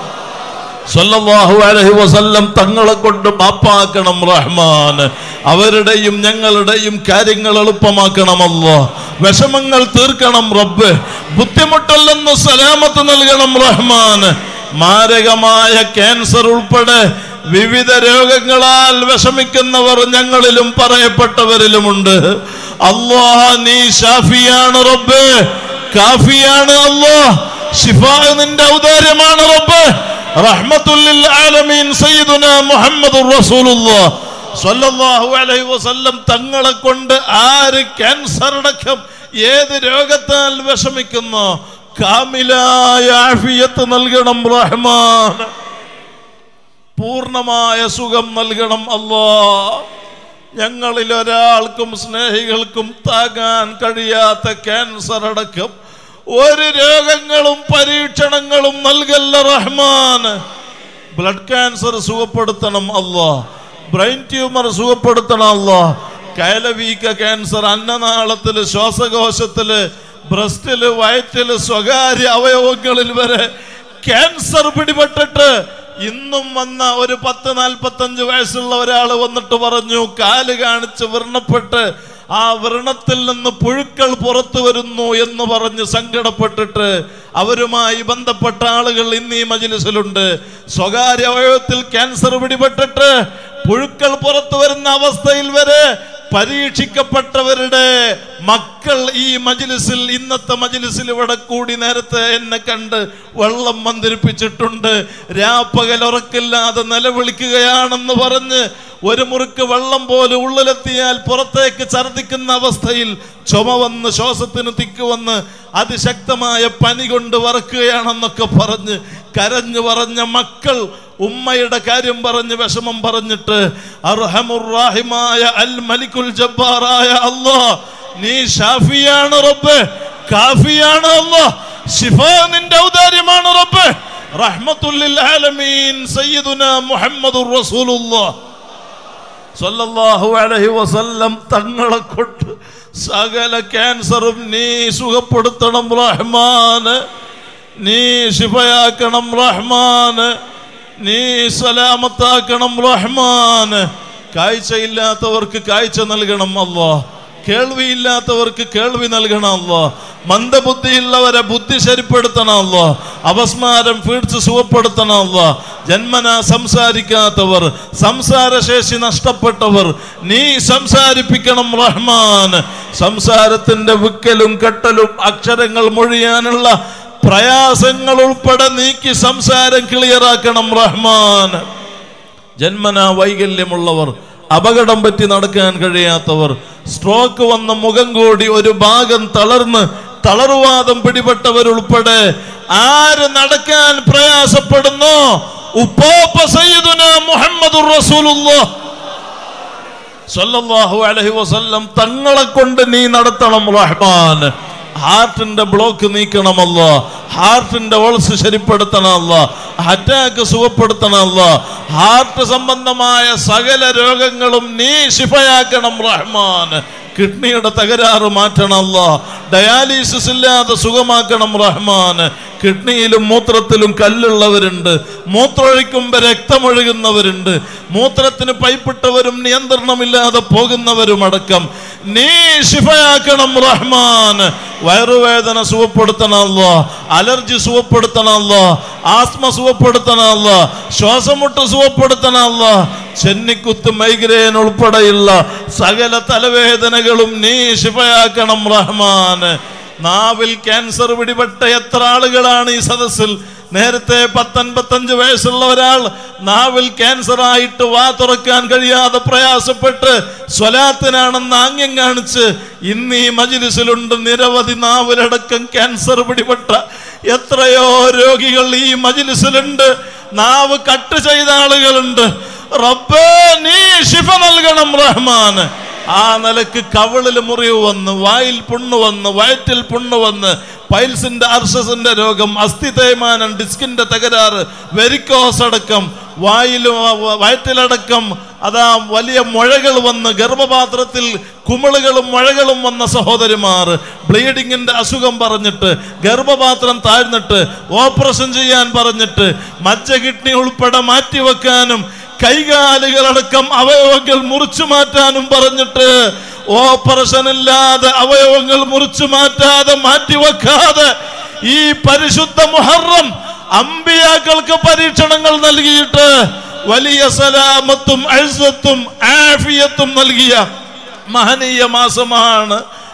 സല്ലല്ലാഹു അലൈഹി വസല്ലം തങ്ങളെ കൊണ്ട് മാപ്പാക്കണം റഹ്മാൻ. അവരുടെയും ഞങ്ങളുടെയും കാര്യങ്ങൾ എളുപ്പമാക്കണം അല്ലാഹ്. വിഷമങ്ങൾ തീർക്കണം റബ്ബ്. ബുദ്ധിമുട്ടല്ലെന്ന് സലാമത്ത് നൽകണം റഹ്മാൻ. മാരകമായ ക്യാൻസർ ഉൾപ്പെടെ വിവിധ രോഗങ്ങളാൽ വിഷമിക്കുന്നവർ ഞങ്ങളിലും പറയപ്പെട്ടവരിലുമുണ്ട്. അല്ലാഹ്, നീ ഷാഫിയാണ് റബ്ബ്, കാഫിയാണ് അല്ലാഹ്. ശിഫാ നിന്റെ ഔദാര്യമാണ് റബ്ബ്. റഹ്മത്തുൽ ലിൽ ആലമീൻ സയ്യിദുനാ മുഹമ്മദുർ റസൂലുള്ളാഹ് സ്വല്ലല്ലാഹു അലൈഹി വസല്ലം തങ്ങളെ കൊണ്ട് ആര് ക്യാൻസർ അടക്കം ഏത് രോഗത്താൽ വിഷമിക്കുന്നോ കാമിലായ ആഫിയത്ത് നൽകണം റഹ്മാൻ, പൂർണ്ണമായ സുഖം നൽകണം അല്ലാഹ്. ഞങ്ങളിൽ ഒരാൾക്കും സ്നേഹികൾക്കും താങ്ങാൻ കഴിയാത്ത ക്യാൻസർ അടക്കം ഒരു രോഗങ്ങളും പരീക്ഷണങ്ങളും നൽകല്ല റഹ്മാൻ. ബ്ലഡ് ക്യാൻസർ സുഖപ്പെടുത്തണം അല്ലാഹ്, ബ്രെയിൻ ട്യൂമർ സുഖപ്പെടുത്തണം അല്ലാഹ്, കയലവീക്ക ക്യാൻസർ അന്നനാളത്തില്, ശ്വാസകോശത്തില്, ബ്രസ്റ്റില്, വയറ്റില്, സ്വകാര്യ അവയവങ്ങളിൽ വരെ ക്യാൻസർ പിടിപെട്ടിട്ട് ഇന്നും വന്ന ഒരു 10-45 വയസ്സുള്ള ഒരാൾ വന്നിട്ട് പറഞ്ഞു, കാല് കാണിച്ച് വ്രണപ്പെട്ട് ആ വ്രണത്തിൽ നിന്ന് പുഴുക്കൾ പുറത്തു വരുന്നു എന്ന് പറഞ്ഞ് സങ്കടപ്പെട്ടിട്ട് അവരുമായി ബന്ധപ്പെട്ട ആളുകൾ ഇന്ന് ഈ മജ്‌ലിസിലുണ്ട്. സ്വകാര്യ അവയവത്തിൽ ക്യാൻസർ പിടിപെട്ടിട്ട് പുഴുക്കൾ പുറത്തു വരുന്ന അവസ്ഥയിൽ വരെ പരീക്ഷിക്കപ്പെട്ടവരുടെ മക്കൾ ഈ മജ്‌ലിസിൽ, ഇന്നത്തെ മജ്‌ലിസിൽ ഇവിടെ കൂടി നേരത്തെ എന്നെ കണ്ട് വെള്ളം മന്ത്രിപ്പിച്ചിട്ടുണ്ട്. രാപ്പകൽ ഉറക്കില്ലാതെ നിലവിളിക്കുകയാണെന്ന് പറഞ്ഞ് ഒരു മുറുക്ക് വെള്ളം പോലും ഉള്ളിലെത്തിയാൽ പുറത്തേക്ക് ഛർദ്ദിക്കുന്ന അവസ്ഥയിൽ ചുമ വന്ന് ശ്വാസത്തിന് തിക്ക് വന്ന് അതിശക്തമായ പനി കൊണ്ട് വറക്കുകയാണെന്നൊക്കെ പറഞ്ഞ് കരഞ്ഞു പറഞ്ഞ മക്കൾ ഉമ്മയുടെ കാര്യം പറഞ്ഞ് വിഷമം പറഞ്ഞിട്ട് അർഹമുർ റഹീമായ അൽ മലിക്കുൽ ജബ്ബാറായ അല്ലാഹ്, നീ ഷാഫിയാണ് റബ്ബേ, കാഫിയാണ് അല്ലാഹ്, ശിഫ നിന്റെ ഔദാര്യമാണ് റബ്ബേ. റഹ്മത്തുൽ ലിൽ ആലമീൻ സയ്യിദുനാ മുഹമ്മദുർ റസൂലുള്ളാഹ് സ്വല്ലല്ലാഹു അലൈഹി വസല്ലം തങ്ങളെ കൊണ്ട് സകല ക്യാൻസറും നീ സുഖപ്പെടുത്തണം റഹ്മാന്, നീ ശിഫയാക്കണം റഹ്മാന്, നീ സലാമത്താക്കണം റഹ്മാന്. കാഴ്ചയില്ലാത്തവർക്ക് കാഴ്ച നൽകണം അല്ലാഹ്, കേൾവിയില്ലാത്തവർക്ക് കേൾവി നൽകണം അല്ലാഹ്, മന്ദബുദ്ധിയുള്ളവരെ ബുദ്ധി ശരിപ്പെടുത്തണം അല്ലാഹ്, അപസ്മാരം ഫീഡ്സ് സുഖപ്പെടുത്തണം അല്ലാഹ്, ജന്മനാ സംസാരിക്കാത്തവർ, സംസാരശേഷി നഷ്ടപ്പെട്ടവർ നീ സംസാരിപ്പിക്കണം റഹ്മാൻ. സംസാരത്തിന്റെ വിക്കലും കെട്ടലും അക്ഷരങ്ങൾ മൊഴിയാനുള്ള പ്രയാസങ്ങൾ ഉൾപ്പെടെ നീക്കി സംസാരം ക്ലിയറാക്കണം റഹ്മാൻ. ജന്മനാ വൈകല്യമുള്ളവർ, അപകടം പറ്റി നടക്കാൻ കഴിയാത്തവർ, സ്ട്രോക്ക് വന്ന മുഖം കൂടി ഒരു ഭാഗം തളർന്ന് തളർവാദം പിടിപെട്ടവരുൾപ്പെടെ ആര് നടക്കാൻ പ്രയാസപ്പെടുന്നു ഉപ്പാപ്പ സയ്യിദുനാ മുഹമ്മദുർ റസൂലുള്ളാഹ് സ്വല്ലല്ലാഹു അലൈഹി വസല്ലം തങ്ങളെ കൊണ്ട് നീ നടത്തണം റഹ്മാൻ. ഹാർട്ടിന്റെ ബ്ലോക്ക് നീക്കണം അല്ലാഹ്, ഹാർട്ടിന്റെ ഓൾസ് ശരിപ്പെടുത്തണം അല്ലാഹ്, അറ്റാക്ക് സുഖപ്പെടുത്തണം അല്ലാഹ്, ഹാർട്ട് സംബന്ധമായ സകല രോഗങ്ങളും നീ ശിഫയാക്കണം റഹ്മാൻ. കിഡ്നിയുടെ തകരാറ് മാറ്റണം അല്ലാഹ്, ഡയാലിസിസ് ഇല്ലാതെ സുഖമാക്കണം റഹ്മാൻ. കിഡ്നിയിലും മൂത്രത്തിലും കല്ലുള്ളവരുണ്ട്, മൂത്രമൊഴിക്കുമ്പോൾ രക്തമൊഴുകുന്നവരുണ്ട്, മൂത്രത്തിന് പൈപ്പിട്ടവരും നിയന്ത്രണമില്ലാതെ പോകുന്നവരുമടക്കം നീ ശിഫയാക്കണം റഹ്മാൻ. വയറുവേദന സുഖപ്പെടുത്തണം അല്ലാഹ്, അലർജി സുഖപ്പെടുത്തണം അല്ലാഹ്, ആസ്മ സുഖപ്പെടുത്തണം അല്ലാഹ്, ശ്വാസമുട്ട് സുഖപ്പെടുത്തണം അല്ലാഹ്, ചെന്നിക്കുത്ത് മൈഗ്രെയിൻ ഉൾപ്പെടെയുള്ള സകല തലവേദനകളും നീ ശിഫയാക്കണം റഹ്മാൻ. നാവിൽ ക്യാൻസർ പിടിപെട്ട എത്ര ആളുകളാണ് ഈ സദസ്സിൽ? നേരത്തെ 50-55 വയസ്സുള്ള ഒരാൾ നാവിൽ ക്യാൻസർ ആയിട്ട് വാ തുറക്കാൻ കഴിയാതെ പ്രയാസപ്പെട്ട് സ്വലാത്തിനാണെന്ന് ആംഗ്യം കാണിച്ച് ഇന്ന് ഈ മജ്‌ലിസിലുണ്ട്. നിരവധി നാവിലടക്കം ക്യാൻസർ പിടിപെട്ട എത്രയോ രോഗികൾ ഈ മജ്‌ലിസിലുണ്ട്. നാവ് കട്ട് ചെയ്ത ആളുകളുണ്ട്. റബ്ബേ നീ ശിഫ നൽകണം റഹ്മാൻ. ആ നിലക്ക് കവിളിൽ മുറിവ് വന്ന്, വായിൽ പുണ്ണ് വന്ന്, വയറ്റിൽ പുണ്ണ് വന്ന്, പൈൽസിന്റെ അർശസിന്റെ രോഗം, അസ്ഥി തേയ്മാനം, ഡിസ്കിന്റെ തകരാറ്, വെരിക്കോസ് അടക്കം, വായിലും വയറ്റിലടക്കം അതാ വലിയ മുഴകൾ വന്ന്, ഗർഭപാത്രത്തിൽ കുമിളുകളും മുഴകളും വന്ന സഹോദരിമാർ, ബ്ലീഡിങ്ങിന്റെ അസുഖം പറഞ്ഞിട്ട്, ഗർഭപാത്രം താഴ്ന്നിട്ട് ഓപ്പറേഷൻ ചെയ്യാൻ പറഞ്ഞിട്ട്, മജ്ജ കിഡ്നി ഉൾപ്പെടെ മാറ്റിവെക്കാനും കൈകാലുകളടക്കം അവയവങ്ങൾ മുറിച്ചു മാറ്റാനും പറഞ്ഞിട്ട് ഓപ്പറേഷൻ ഇല്ലാതെ അവയവങ്ങൾ മുറിച്ചു മാറ്റാതെ മാറ്റിവെക്കാതെ ഈ പരിശുദ്ധ മുഹറം അമ്പിയാക്കൾക്ക് പരീക്ഷണങ്ങൾ നൽകിയിട്ട് വലിയ സലാമത്തും ഇസ്സത്തും ആഫിയത്തും നൽകിയ മഹനീയ മാസമാണ്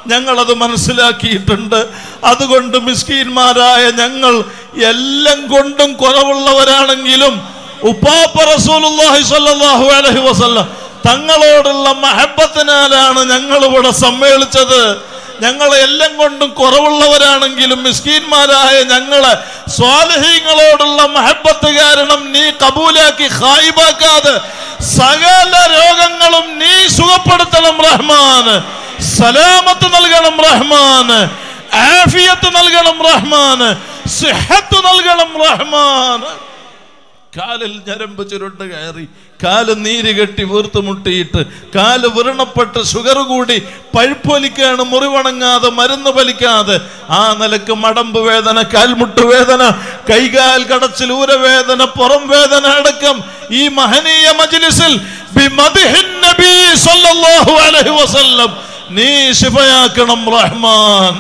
ഞങ്ങളത് മനസ്സിലാക്കിയിട്ടുണ്ട്. അതുകൊണ്ട് മിസ്കീന്മാരായ ഞങ്ങൾ എല്ലാം കൊണ്ടും കുറവുള്ളവരാണെങ്കിലും ഉപ്പാപ്പ റസൂലുള്ളാഹി സ്വല്ലല്ലാഹു അലൈഹി വസല്ലം തങ്ങളോടുള്ള മഹബത്തിനാലാണ് ഞങ്ങൾ ഇവിടെ സമ്മേളിച്ചത്. ഞങ്ങൾ എല്ലാം കൊണ്ടും കുറവുള്ളവരാണെങ്കിലും മിസ്കീന്മാരായ ഞങ്ങളെ സ്വാലിഹീങ്ങളോടുള്ള മഹബത്ത് കാരണം നീ കബൂലാക്കി ഖായിബാക്കാതെ സകല രോഗങ്ങളും നീ സുഖപ്പെടുത്തണം റഹ്മാൻ. സലാമത്ത് നൽകണം റഹ്മാൻ. ആഫിയത്ത് നൽകണം റഹ്മാൻ. സിഹത്ത് നൽകണം റഹ്മാൻ. കാലിൽ ഞരമ്പ് ചുരുണ്ട് കയറി, കാല് നീര് കെട്ടി വീർത്ത് മുട്ടിയിട്ട്, കാല് വ്രണപ്പെട്ട് ഷുഗർ കൂടി പഴുപ്പൊലിക്കാണ്, മുറിവണങ്ങാതെ മരുന്ന് വലിക്കാതെ ആ നിലക്ക് മടമ്പ് വേദന, കാൽമുട്ട് വേദന, കൈകാൽ കടച്ചിൽ, ഊരവേദന, പുറം വേദന അടക്കം ഈ മഹനീയ മജ്ലിസിൽ ബിമദ്ഹിൻ നബി സല്ലല്ലാഹു അലൈഹി വസല്ലം നീ ശിഫയാക്കണം റഹ്മാൻ.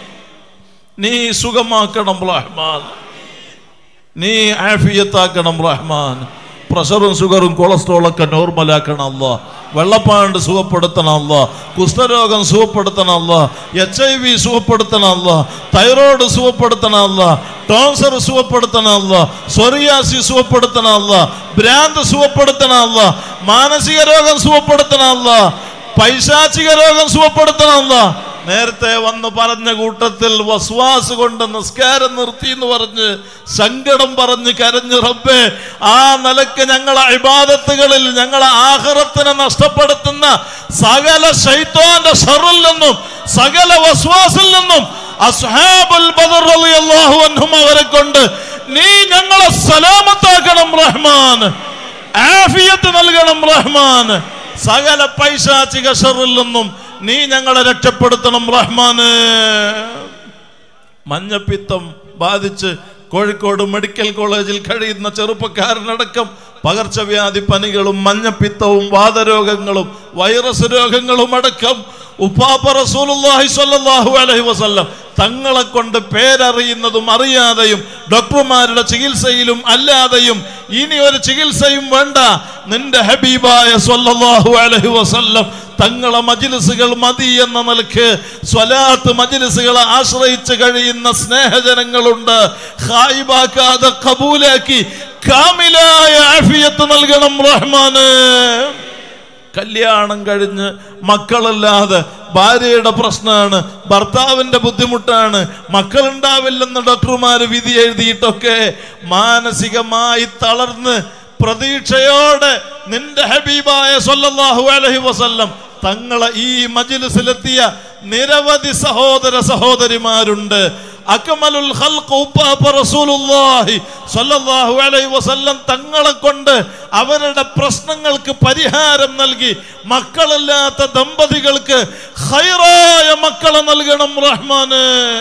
നീ സുഖമാക്കണം റഹ്മാൻ. നീ ആഫിയത്താക്കണം റഹ്മാൻ. പ്രഷറും ഷുഗറും കൊളസ്ട്രോളൊക്കെ നോർമലാക്കണം അല്ലാ. വെള്ളപ്പാണ്ട് സുഖപ്പെടുത്തണം അല്ലാ. കുഷ്ഠരോഗം സുഖപ്പെടുത്തണം അല്ലാ. HIV സുഖപ്പെടുത്തണം അല്ലാ. തൈറോയ്ഡ് സുഖപ്പെടുത്തണം അല്ലാ. ടോൺസർ സുഖപ്പെടുത്തണം അല്ലാ. സോറിയാസിസ് സുഖപ്പെടുത്തണം അല്ലാ. ഭ്രാന്ത് സുഖപ്പെടുത്തണം അല്ലാ. മാനസിക രോഗം സുഖപ്പെടുത്തണം അല്ലാ. പൈശാചിക രോഗം സുഖപ്പെടുത്തണം അല്ലാ. നേരത്തെ വന്ന് പറഞ്ഞ കൂട്ടത്തിൽ വസ്വാസ് കൊണ്ട് നിസ്കാരം നിർത്തി എന്ന് പറഞ്ഞ് സങ്കടം പറഞ്ഞ് കരഞ്ഞ് റബ്ബേ, ആ നിലക്ക് ഞങ്ങളെ ഇബാദത്തുകളിൽ ഞങ്ങളെ ആഖിറത്തിനെ നഷ്ടപ്പെടുത്തുന്ന സകല ശൈത്താന്റെ ശർറിൽ നിന്നും സകല വസ്വാസിൽ നിന്നും അസ്ഹാബുൽ ബദർ റളിയല്ലാഹു അൻഹും അവരെ കൊണ്ട് നീ ഞങ്ങളെ സലാമത്താക്കണം റഹ്മാൻ. ആഫിയത്ത് നൽകണം റഹ്മാൻ. സകല പൈശാചിക ശർറിൽ നിന്നും നീ ഞങ്ങളെ രക്ഷപ്പെടുത്തണം റഹ്മാന്. മഞ്ഞപ്പിത്തം ബാധിച്ച് കോഴിക്കോട് മെഡിക്കൽ കോളേജിൽ കഴിയുന്ന ചെറുപ്പക്കാരനടക്കം പകർച്ചവ്യാധി പനികളും മഞ്ഞപ്പിത്തവും വാതരോഗങ്ങളും വൈറസ് രോഗങ്ങളും അടക്കം ഉപ്പാപ്പ റസൂലുള്ളാഹി സ്വല്ലല്ലാഹു അലൈഹി വസല്ലം തങ്ങളെ കൊണ്ട് പേരറിയുന്നതും അറിയാതെയും ഡോക്ടർമാരുടെ ചികിത്സയിലും അല്ലാതെയും ഇനി ഒരു ചികിത്സയും വേണ്ട, നിന്റെ ഹബീബായ സ്വല്ലല്ലാഹു അലൈഹി വസല്ലം തങ്ങളെ മജ്ലിസുകൾ മതി എന്ന നിലക്ക് സ്വലാത്ത് മജ്ലിസുകളെ ആശ്രയിച്ച് കഴിയുന്ന സ്നേഹജനങ്ങളുണ്ട്. ഖായിബാക്കാതെ ഖബൂലാക്കി കാമിലായ ആഫിയത്ത് നൽകണം റഹ്മാന്. കല്യാണം കഴിഞ്ഞ് മക്കളില്ലാതെ ഭാര്യയുടെ പ്രശ്നമാണ്, ഭർത്താവിന്റെ ബുദ്ധിമുട്ടാണ്, മക്കളുണ്ടാവില്ലെന്ന് ഡോക്ടർമാര് വിധി എഴുതിയിട്ടൊക്കെ മാനസികമായി തളർന്ന് പ്രതീക്ഷയോടെ നിന്റെ ഹബീബായ സ്വല്ലല്ലാഹു അലൈഹി വസല്ലം തങ്ങളെ ഈ മജ്ലിസിലെത്തിയ നിരവധി സഹോദര സഹോദരിമാരുണ്ട്. അക്മലുൽ ഖൽഖ് ഉപ്പാപ്പ റസൂലുള്ളാഹി സ്വല്ലല്ലാഹു അലൈഹി വസല്ലം തങ്ങളെ കൊണ്ട് അവരുടെ പ്രശ്നങ്ങൾക്ക് പരിഹാരം നൽകി മക്കളില്ലാത്ത ദമ്പതികൾക്ക് ഖൈറായ മക്കളെ നൽകണം റഹ്മാന്.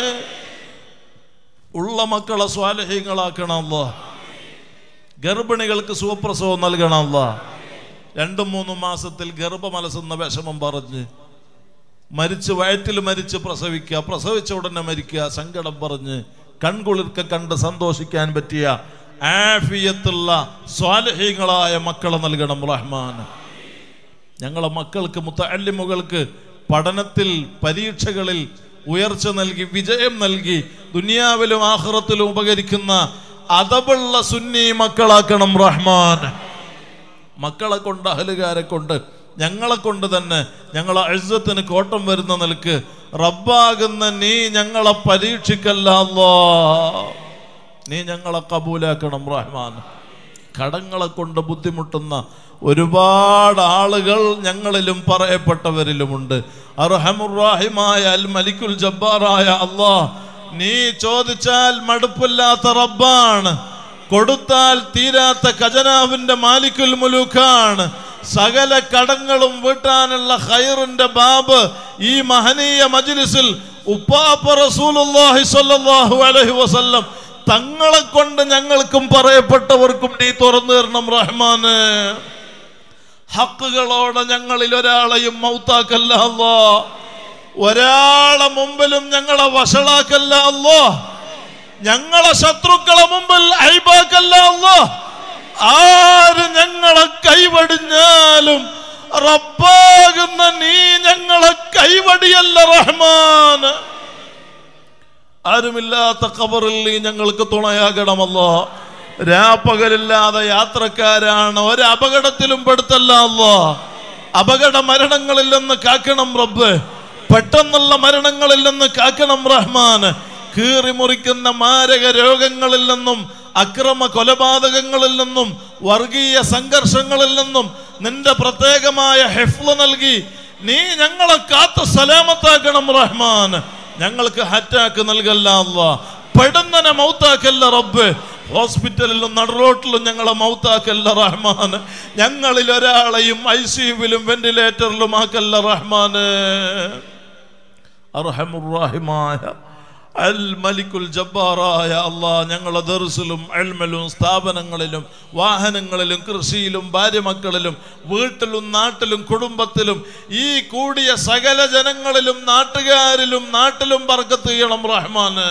ഉള്ള മക്കളെ സ്വാലിഹീങ്ങളാക്കണം അല്ലാഹ്. ഗർഭിണികൾക്ക് സുഖപ്രസവം നൽകണം അല്ലാഹ്. 2-3 മാസത്തിൽ ഗർഭമലസുന്ന വിഷമം പറഞ്ഞ് മരിച്ച് വയറ്റിൽ മരിച്ച് പ്രസവിക്കുക, പ്രസവിച്ച ഉടനെ മരിക്കുക, സങ്കടം പറഞ്ഞ് കൺകുളിർക്ക കണ്ട് സന്തോഷിക്കാൻ പറ്റിയ ആഫിയത്തുള്ള സ്വാലിഹീങ്ങളായ മക്കളെ നൽകണം റഹ്മാൻ. ഞങ്ങളെ മക്കൾക്ക് മുത്തഅല്ലിമുകൾക്ക് പഠനത്തിൽ പരീക്ഷകളിൽ ഉയർച്ച നൽകി വിജയം നൽകി ദുനിയാവിലും ആഖിറത്തിലും ഉപകരിക്കുന്ന അദബുള്ള സുന്നി മക്കളാക്കണം റഹ്മാൻ. മക്കളെ കൊണ്ട് അഹലുകാരെ കൊണ്ട് ഞങ്ങളെ കൊണ്ട് തന്നെ ഞങ്ങളെ ഇസ്സത്തിന് കോട്ടം വരുന്ന നിലക്ക് റബ്ബാകുന്ന നീ ഞങ്ങളെ പരീക്ഷിക്കല്ല അല്ലാഹ്. നീ ഞങ്ങളെ കബൂലാക്കണം റഹ്മാൻ. കടങ്ങളെ കൊണ്ട് ബുദ്ധിമുട്ടുന്ന ഒരുപാട് ആളുകൾ ഞങ്ങളിലും പറയപ്പെട്ടവരിലുമുണ്ട്. അർഹമുർ-റഹീമായ അൽ മലിക്കുൽ ജബ്ബാറായ അല്ലാഹ്, നീ ചോദിച്ചാൽ മടുപ്പില്ലാത്ത റബ്ബാണ്, കൊടുത്താൽ തീരാത്ത ഖജനാവിന്റെ മാലിക്കുൽ മുലൂക്കാണ്. സകല കടങ്ങളും വീട്ടാനുള്ള ഖൈറിന്റെ ബാബ് ഈ മഹനീയ മജ്ലിസിൽ ഉപ്പാപ്പ റസൂലുള്ളാഹി സ്വല്ലല്ലാഹു അലൈഹി വസല്ലം തങ്ങളെ കൊണ്ട് ഞങ്ങൾക്കും പറയപ്പെട്ടവർക്കും നീ തുറന്നു തരണം റഹ്മാന്. ഹക്കുകളോടെ ഞങ്ങളിൽ ഒരാളെയും മൗത്താക്കല്ല അല്ലാഹ്. ഒരാളെ മുമ്പിലും ഞങ്ങളെ വഷളാക്കല്ല അല്ലാഹ്. ഞങ്ങളെ ശത്രുക്കളെ മുമ്പിൽ ഐബാക്കല്ല അല്ലാഹ്. ആര് ഞങ്ങളെ കൈവടിഞ്ഞാലും റബ്ബാകുന്ന നീ ഞങ്ങളെ കൈവടിയല്ല റഹ്മാൻ. ആരുമില്ലാത്ത ഖബറിൽ നീ ഞങ്ങൾക്ക് തുണയാകണമല്ലോ. രാപ്പകലില്ലാതെ യാത്രക്കാരാണ്, ഒരു അപകടത്തിലും പെടുത്തല്ല അല്ലോ. അപകട മരണങ്ങളിൽ നിന്ന് കാക്കണം റബ്ബ്, പെട്ടെന്നുള്ള മരണങ്ങളിൽ നിന്ന് കാക്കണം റഹ്മാൻ. കീറി മുറിക്കുന്ന മാരക രോഗങ്ങളിൽ നിന്നും, അക്രമ കൊലപാതകങ്ങളിൽ നിന്നും, വർഗീയ സംഘർഷങ്ങളിൽ നിന്നും നിന്റെ പ്രത്യേകമായ ഹിഫ്ള് നൽകി നീ ഞങ്ങളെ കാത്ത് സലാമത്താക്കണം റഹ്മാൻ. ഞങ്ങൾക്ക് അറ്റാക്ക് നൽകല്ല അല്ലാ, പെടുന്നനെ മൗത്താക്കല്ല റബ്ബ്. ഹോസ്പിറ്റലിലും നടുറോട്ടിലും ഞങ്ങളെ മൗത്താക്കല്ല റഹ്മാൻ. ഞങ്ങളിൽ ഒരാളെയും ICUവിലും വെന്റിലേറ്ററിലും ആക്കല്ല റഹ്മാൻ. അർഹമുർ-റഹീമായ അൽ മലിക്കുൽ ജബ്ബാറായ അല്ലാഹ്, ഞങ്ങളെ ദർസിലും ഇൽമിലും സ്ഥാപനങ്ങളിലും വാഹനങ്ങളിലും കൃഷിയിലും ഭാര്യമക്കളിലും വീട്ടിലും നാട്ടിലും കുടുംബത്തിലും ഈ കൂടിയ സകല ജനങ്ങളിലും നാട്ടിലും ബർക്കത്ത് ചെയ്യണം റഹ്മാന്.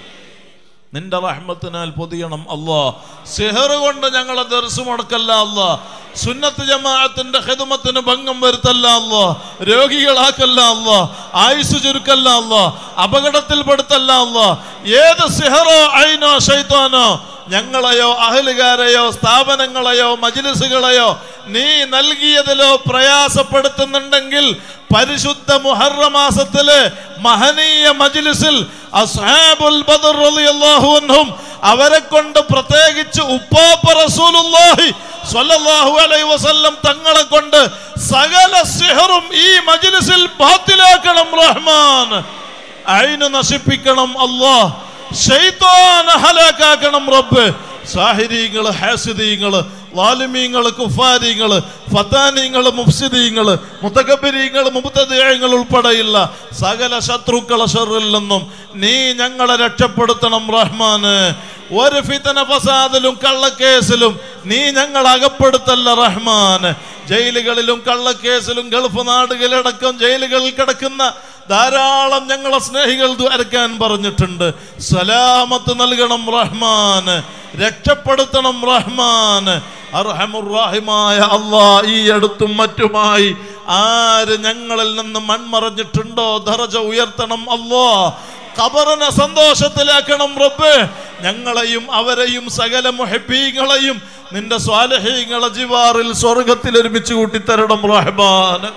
നിന്റെ റഹ്മത്തിനാൽ പൊതിയണം അല്ലാഹ്. സിഹർ കൊണ്ട് ഞങ്ങളെ ദർസ് മുടക്കല്ല അല്ലാഹ്. സുന്നത്ത് ജമാഅത്തിന്റെ ഖിദ്മത്തിന് ഭംഗം വരുത്തല്ല അല്ലാഹ്. രോഗികളാക്കല്ല അല്ലാഹ്. ആയുസ് ചുരുക്കല്ല അല്ലാഹ്. അപകടത്തിൽപ്പെടുത്തല്ല അല്ലാഹ്. ഏത് സിഹറോ ഐനോ ശൈത്താനോ ഞങ്ങളെയോ അഹലുകാരെയോ സ്ഥാപനങ്ങളെയോ മജ്ലിസുകളെയോ നീ നൽകിയതിലോ പ്രയാസപ്പെടുത്തുന്നുണ്ടെങ്കിൽ പരിശുദ്ധ മുഹറം മാസത്തിലെ മഹനീയ മജ്ലിസിൽ അസ്ഹാബുൽ ബദർ റളിയല്ലാഹു അൻഹും അവരെ കൊണ്ട് പ്രത്യേകിച്ച് ഉപ്പാപ്പ റസൂലുള്ളാഹി സ്വല്ലല്ലാഹു അലൈഹി വസല്ലം തങ്ങളെ കൊണ്ട് സകല സിഹറും ഈ മജ്ലിസിൽ ബാത്തിലാക്കണം റഹ്മാൻ. ഐന് നശിപ്പിക്കണം അല്ലാഹ്. ശൈത്താനെ ഹലാക്കാക്കണം റബ്ബ്. സാഹിരീങ്ങള്, ഹാസിദീങ്ങള്, ളാലിമീങ്ങള്, കുഫാരീങ്ങള്, ഫതാനീങ്ങള്, മുഫ്സിദീങ്ങള്, മുതകബ്ബിരീങ്ങള്, മുബ്തദിഈങ്ങൾ ഉൾപ്പെടെയുള്ള സകല ശത്രുക്കളെ ശർറിൽ നിന്നും നീ ഞങ്ങളെ രക്ഷപ്പെടുത്തണം റഹ്മാന്. ഒരു ഫിതന ഫസാദിലും കള്ളക്കേസിലും നീ ഞങ്ങളെ അകപ്പെടുത്തല്ല റഹ്മാന്. ജയിലുകളിലും കള്ളക്കേസിലും ഗൾഫ് നാടുകളിലടക്കം ജയിലുകളിൽ കിടക്കുന്ന ധാരാളം ഞങ്ങളെ സ്നേഹികൾ ദുആർക്കാൻ പറഞ്ഞിട്ടുണ്ട്. സലാമത്ത് നൽകണം റഹ്മാന്, രക്ഷപ്പെടുത്തണം റഹ്മാന്. അർഹമുർ-റഹീമായ അല്ലാഹ്, ഈ അടുത്തും മറ്റുമായി ആര് ഞങ്ങളിൽ നിന്ന് മൺമറഞ്ഞിട്ടുണ്ടോ ദറജ ഉയർത്തണം അല്ലാഹ്. ഖബറിനെ സന്തോഷത്തിലാക്കണം റബ്ബ്. ഞങ്ങളെയും അവരെയും സകല മുഹബ്ബീങ്ങളെയും നിന്റെ സ്വാലിഹീങ്ങളെ ജിവാറിൽ സ്വർഗത്തിൽ ഒരുമിച്ച് കൂട്ടിത്തരണം റഹ്മാൻ.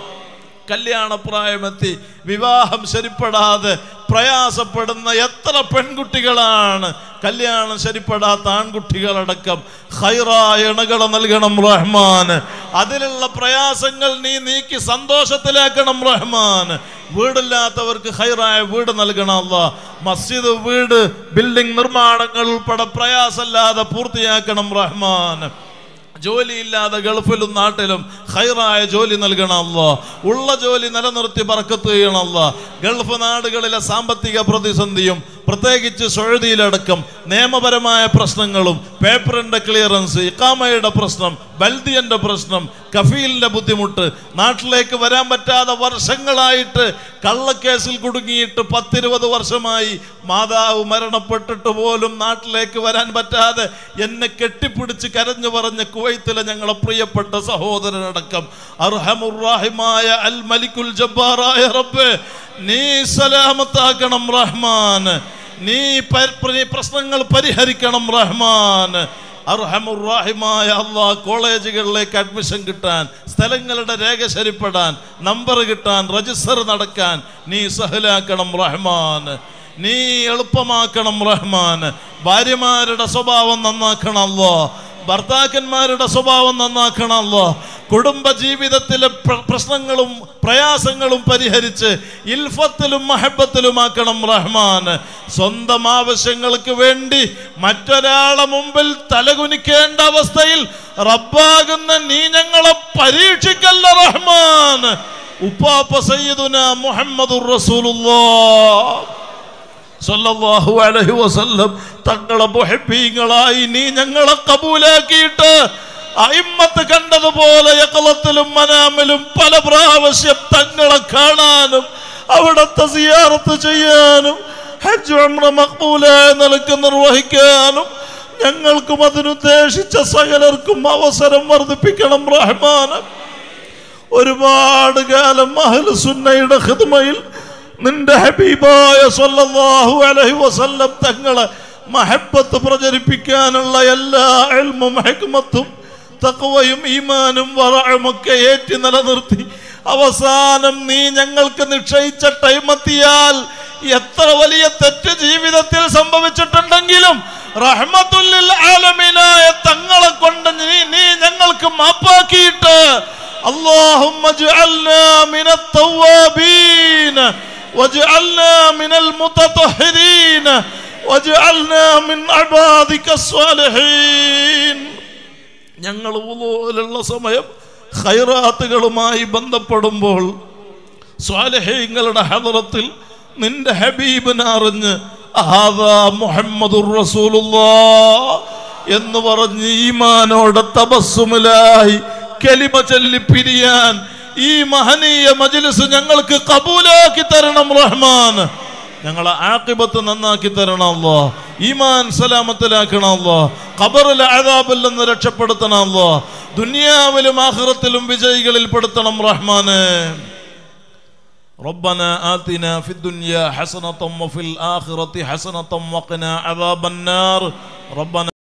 കല്യാണപ്രായമെത്തി വിവാഹം ശരിപ്പെടാതെ പ്രയാസപ്പെടുന്ന എത്ര പെൺകുട്ടികളാണ്, കല്യാണം ശരിപ്പെടാത്ത ആൺകുട്ടികളടക്കം. ഖൈറായ ഇണകളെ നൽകണം റഹ്മാൻ. അതിലുള്ള പ്രയാസങ്ങൾ നീ നീക്കി സന്തോഷത്തിലാക്കണം റഹ്മാൻ. വീടില്ലാത്തവർക്ക് ഖൈറായ വീട് നൽകണം അല്ലാഹ്. മസ്ജിദ്, വീട്, ബിൽഡിംഗ് നിർമ്മാണങ്ങൾ ഉൾപ്പെടെ പ്രയാസമില്ലാതെ പൂർത്തിയാക്കണം റഹ്മാൻ. ജോലിയില്ലാതെ ഗൾഫിലും നാട്ടിലും ഖൈറായ ജോലി നൽകണം അല്ലാഹ്. ഉള്ള ജോലി നിലനിർത്തി ബർക്കത്ത് ചെയ്യണം അല്ലാഹ്. ഗൾഫ് നാടുകളിലെ സാമ്പത്തിക പ്രതിസന്ധിയും പ്രത്യേകിച്ച് സൗദിയിലടക്കം നിയമപരമായ പ്രശ്നങ്ങളും, പേപ്പറിന്റെ ക്ലിയറൻസ്, ഇഖാമയുടെ പ്രശ്നം, ബൽദിയന്റെ പ്രശ്നം, കഫീലിന്റെ ബുദ്ധിമുട്ട്, നാട്ടിലേക്ക് വരാൻ പറ്റാതെ വർഷങ്ങളായിട്ട് കള്ളക്കേസിൽ കുടുങ്ങിയിട്ട് 10-20 വർഷമായി മാതാവ് മരണപ്പെട്ടിട്ട് പോലും നാട്ടിലേക്ക് വരാൻ പറ്റാതെ എന്നെ കെട്ടിപ്പിടിച്ച് കരഞ്ഞു പറഞ്ഞ കുവൈത്തിലെ ഞങ്ങളെ പ്രിയപ്പെട്ട സഹോദരനടക്കം അർഹമുർ-റഹീമായ അൽ മലിക്കുൽ ജബ്ബാറായ റബ്ബ്, നീ സലാമത്താക്കണം റഹ്മാൻ. നീ പ്രശ്നങ്ങൾ പരിഹരിക്കണം റഹ്മാൻ. അർഹമുർ-റഹീമായ അല്ലാഹ്, കോളേജുകളിലേക്ക് അഡ്മിഷൻ കിട്ടാൻ, സ്ഥലങ്ങളുടെ രേഖ ശരിപ്പെടാൻ, നമ്പർ കിട്ടാൻ, രജിസ്റ്റർ നടക്കാൻ നീ സഹലാക്കണം റഹ്മാൻ. നീ എളുപ്പമാക്കണം റഹ്മാൻ. ഭാര്യമാരുടെ സ്വഭാവം നന്നാക്കണം അല്ലാഹ്. ഭർത്താക്കന്മാരുടെ സ്വഭാവം നന്നാക്കണം അല്ലാഹ്. കുടുംബ ജീവിതത്തിലെ പ്രശ്നങ്ങളും പ്രയാസങ്ങളും പരിഹരിച്ച് ഇൽഫത്തിലും മഹബത്തിലുമാക്കണം റഹ്മാൻ. സ്വന്തം ആവശ്യങ്ങൾക്ക് വേണ്ടി മറ്റൊരാളെ മുമ്പിൽ തലകുനിക്കേണ്ട അവസ്ഥയിൽ റബ്ബാകുന്ന നീ ഞങ്ങളെ പരീക്ഷിക്കല്ല റഹ്മാൻ. ഉപ്പാപ്പ സയ്യിദുനാ മുഹമ്മദുർ റസൂലുള്ളാഹ് സല്ലല്ലാഹു അലൈഹി വസല്ലം തങ്ങളെ മുഹബ്ബീങ്ങളായി നീ ഞങ്ങളെ കബൂലാക്കിയിട്ട് അയിമ്മത്ത് കണ്ടതുപോലെ യഖലത്തിലും മനാമിലും പല പ്രാവശ്യം തങ്ങളെ കാണാനും അവിടുത്തെ സിയാറത്ത് ചെയ്യാനും ഹജ്ജ് ഉംറ മഖ്ബൂലായ നിലക്ക് നിർവഹിക്കാനും ഞങ്ങൾക്കും അതിനുദ്ദേശിച്ച സകലർക്കും അവസരം വർദ്ധിപ്പിക്കണം റഹ്മാൻ. ഒരുപാട് കാലം അഹ്ലു സുന്നയുടെ ഖിദ്മയിൽ നിന്റെ ഹബീബായ സല്ലല്ലാഹു അലൈഹി വസല്ലം തങ്ങളെ മഹബ്ബത്ത് പ്രചരിപ്പിക്കാനുള്ള എല്ലാ ഇൽമും ഹിക്മത്തും തഖ്വയും ഈമാനും വറഅമൊക്കെ ഏറ്റി നിലനിർത്തി അവസാനം നീ ഞങ്ങൾക്ക് നിശ്ചയിച്ച ടൈമെത്തിയാൽ എത്ര വലിയ തെറ്റ് ജീവിതത്തിൽ സംഭവിച്ചിട്ടുണ്ടെങ്കിലും റഹ്മത്തുൽ ലിൽ ആലമീനായ തങ്ങളെ കൊണ്ട് നീ ഞങ്ങൾക്ക് മാപ്പാക്കിയിട്ട് اللهم اجعلنا من التوابين واجعلنا من المتطهرين واجعلنا من عبادك الصالحين. ഞങ്ങൾ വുളൂലുള്ള സമയം ഖൈറാത്തുകളുമായി ബന്ധപ്പെടുമ്പോൾ സ്വാലിഹീങ്ങളുടെ ഹദറത്തിൽ നിന്റെ ഹബീബിനെ അറിഞ്ഞ് ഹാദാ മുഹമ്മദുർ റസൂലുള്ളാഹ് എന്ന് പറഞ്ഞ് ഈമാനോടെ തബസ്സുമിലായി കലിമ ചൊല്ലി പിരിയാൻ ഈ മഹനീയ മജ്ലിസ് ഞങ്ങൾക്ക് കബൂലാക്കി തരണം റഹ്മാൻ. ഞങ്ങളെ ആഖിബത്ത് നന്നാക്കി തരണം അല്ലാഹ്. ഈമാൻ സലാമത്തിലാക്കണം അല്ലാഹ്. ഖബറിലെ അദാബിൽ നിന്ന് രക്ഷപ്പെടുത്തണം അല്ലാഹ്. ദുനിയാവിലും ആഖിറത്തിലും വിജയികളിൽ പെടുത്തണം റഹ്മാനെ. ربنا آتنا في الدنيا حسنة وفي الآخرة حسنة وقنا عذاب النار. ربنا